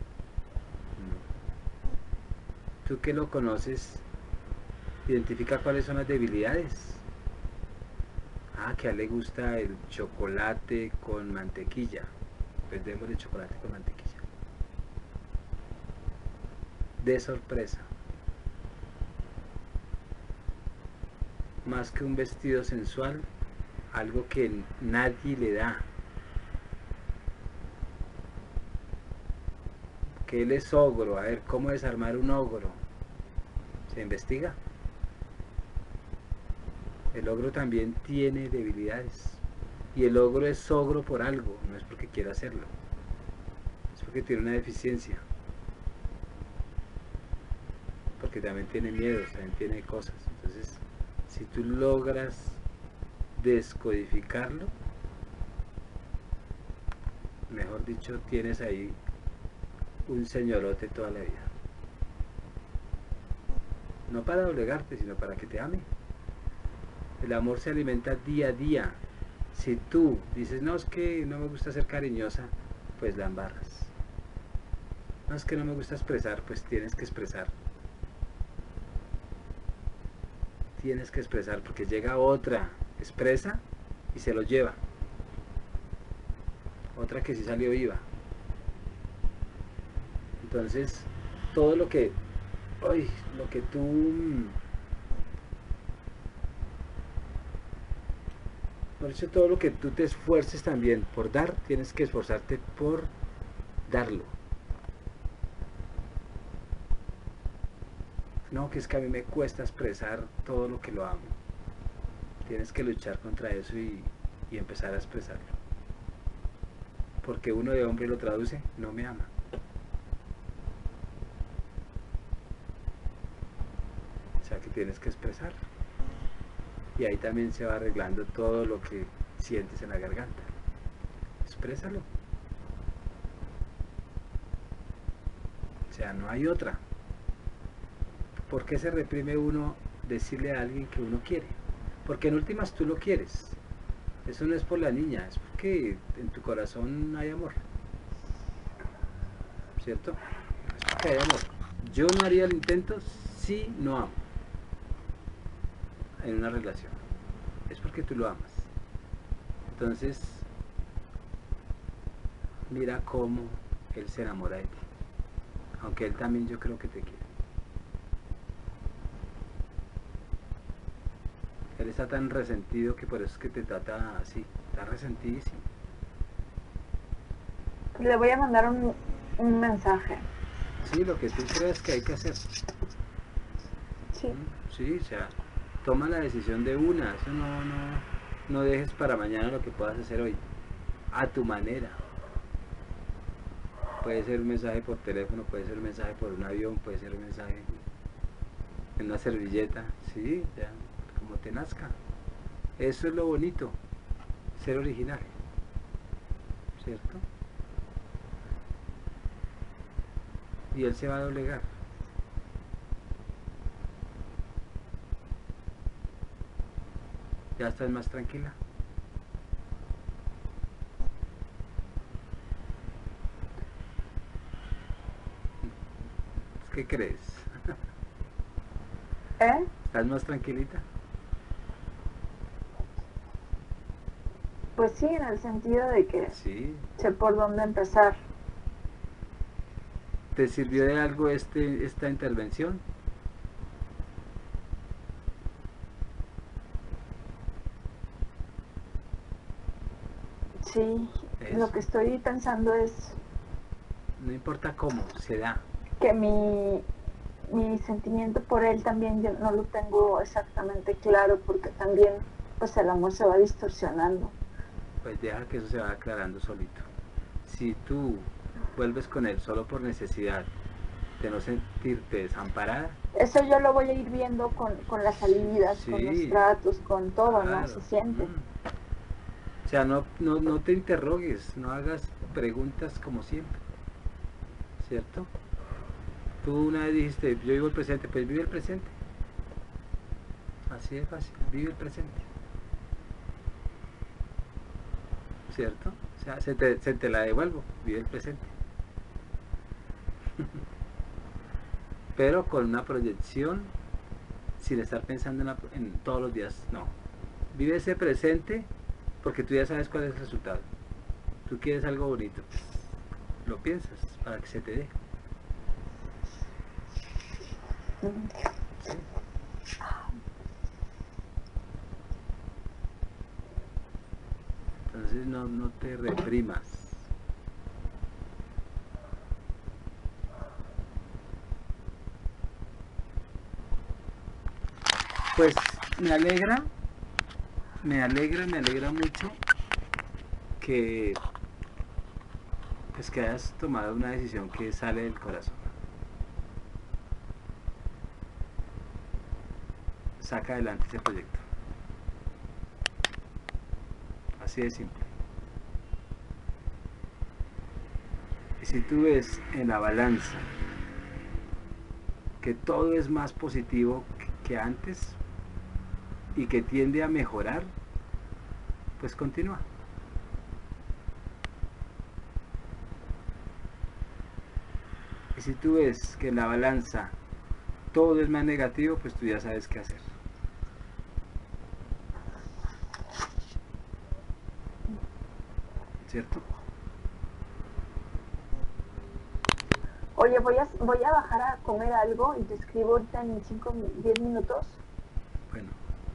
Tú que lo conoces, identifica cuáles son las debilidades. Ah, que a él le gusta el chocolate con mantequilla. Pues démosle chocolate con mantequilla. De sorpresa. Más que un vestido sensual, algo que nadie le da. Que él es ogro. A ver, ¿cómo desarmar un ogro? ¿Se investiga? El ogro también tiene debilidades. Y el ogro es ogro por algo, no es porque quiera hacerlo. Es porque tiene una deficiencia. Porque también tiene miedos, también tiene cosas. Entonces, si tú logras descodificarlo, mejor dicho, tienes ahí un señorote toda la vida. No para doblegarte, sino para que te ame. El amor se alimenta día a día. Si tú dices, no, es que no me gusta ser cariñosa, pues la embarras. No, es que no me gusta expresar, pues tienes que expresar. Tienes que expresar, porque llega otra, expresa y se lo lleva. Otra que sí salió viva. Entonces, todo lo que tú... Por eso todo lo que tú te esfuerces también por dar, tienes que esforzarte por darlo. No, que es que a mí me cuesta expresar todo lo que lo amo. Tienes que luchar contra eso y empezar a expresarlo. Porque uno de hombre lo traduce, no me ama. O sea que tienes que expresar. Y ahí también se va arreglando todo lo que sientes en la garganta. Exprésalo. O sea, no hay otra. ¿Por qué se reprime uno decirle a alguien que uno quiere? Porque en últimas tú lo quieres. Eso no es por la niña, es porque en tu corazón hay amor. ¿Cierto? Es porque hay amor. Yo no haría el intento si no amo. En una relación. Es porque tú lo amas. Entonces, mira cómo él se enamora de ti. Aunque él también yo creo que te quiere. Él está tan resentido que por eso es que te trata así. Está resentidísimo. Le voy a mandar un mensaje. Sí, lo que tú crees que hay que hacer. Sí. Sí, o sea, toma la decisión de una. Eso no dejes para mañana lo que puedas hacer hoy. A tu manera. Puede ser un mensaje por teléfono, puede ser un mensaje por un avión, puede ser un mensaje en una servilleta. Sí, ya, como te nazca. Eso es lo bonito, ser original. ¿Cierto? Y él se va a doblegar. ¿Ya estás más tranquila? ¿Qué crees? ¿Estás más tranquilita? Pues sí, en el sentido de que Sí. sé por dónde empezar. ¿Te sirvió de algo esta intervención? Sí, Eso. lo que estoy pensando es No importa cómo, se da. que mi mi sentimiento por él también yo no lo tengo exactamente claro, porque también pues el amor se va distorsionando. Pues deja que eso se vaya aclarando solito. Si tú vuelves con él solo por necesidad de no sentirte desamparada, Eso yo lo voy a ir viendo con las salidas, sí, con los tratos, con todo, ¿no? claro. Se siente. O sea, no te interrogues, no hagas preguntas como siempre, ¿cierto? Tú una vez dijiste, yo vivo el presente, pues vive el presente. Así de fácil, vive el presente. ¿Cierto? O sea, se te la devuelvo, vive el presente. Pero con una proyección, sin estar pensando en todos los días, no. Vive ese presente porque tú ya sabes cuál es el resultado. Tú quieres algo bonito, lo piensas para que se te dé. ¿Sí? Entonces no te reprimas. Pues me alegra mucho que pues que hayas tomado una decisión que sale del corazón. Saca adelante ese proyecto. Así de simple. Y si tú ves en la balanza que todo es más positivo que antes y que tiende a mejorar, pues continúa. Y si tú ves que en la balanza todo es más negativo, pues tú ya sabes qué hacer. ¿Cierto? Oye, voy a bajar a comer algo y te escribo ahorita en 10 minutos. Bueno.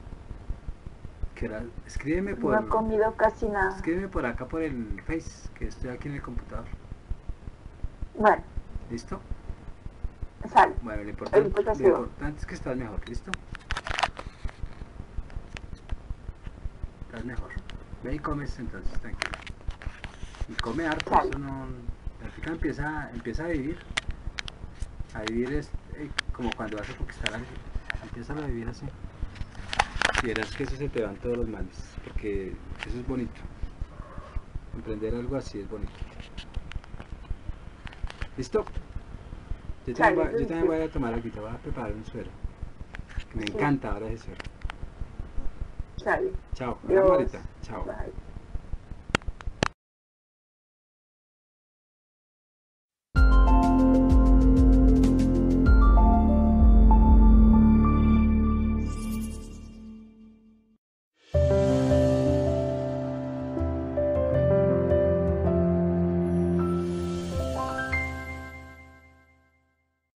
Escríbeme por... No he comido casi nada. Escríbeme por acá por el Face, que estoy aquí en el computador. Bueno. ¿Listo? Sale. Bueno, lo importante es que estás mejor, ¿listo? Estás mejor. Ve y comes entonces, tranquilo. Y come harto, Sale. eso no... La chica empieza a vivir. A vivir es como cuando vas a conquistar a alguien. Empieza a vivir así. Y verás que eso se te van todos los males, porque eso es bonito. Emprender algo así es bonito. ¿Listo? Yo también voy a tomar algo, te voy a preparar un suero. Que me encanta ahora ese suero. Sale. Chao, Dios. ahorita. Chao. Bye.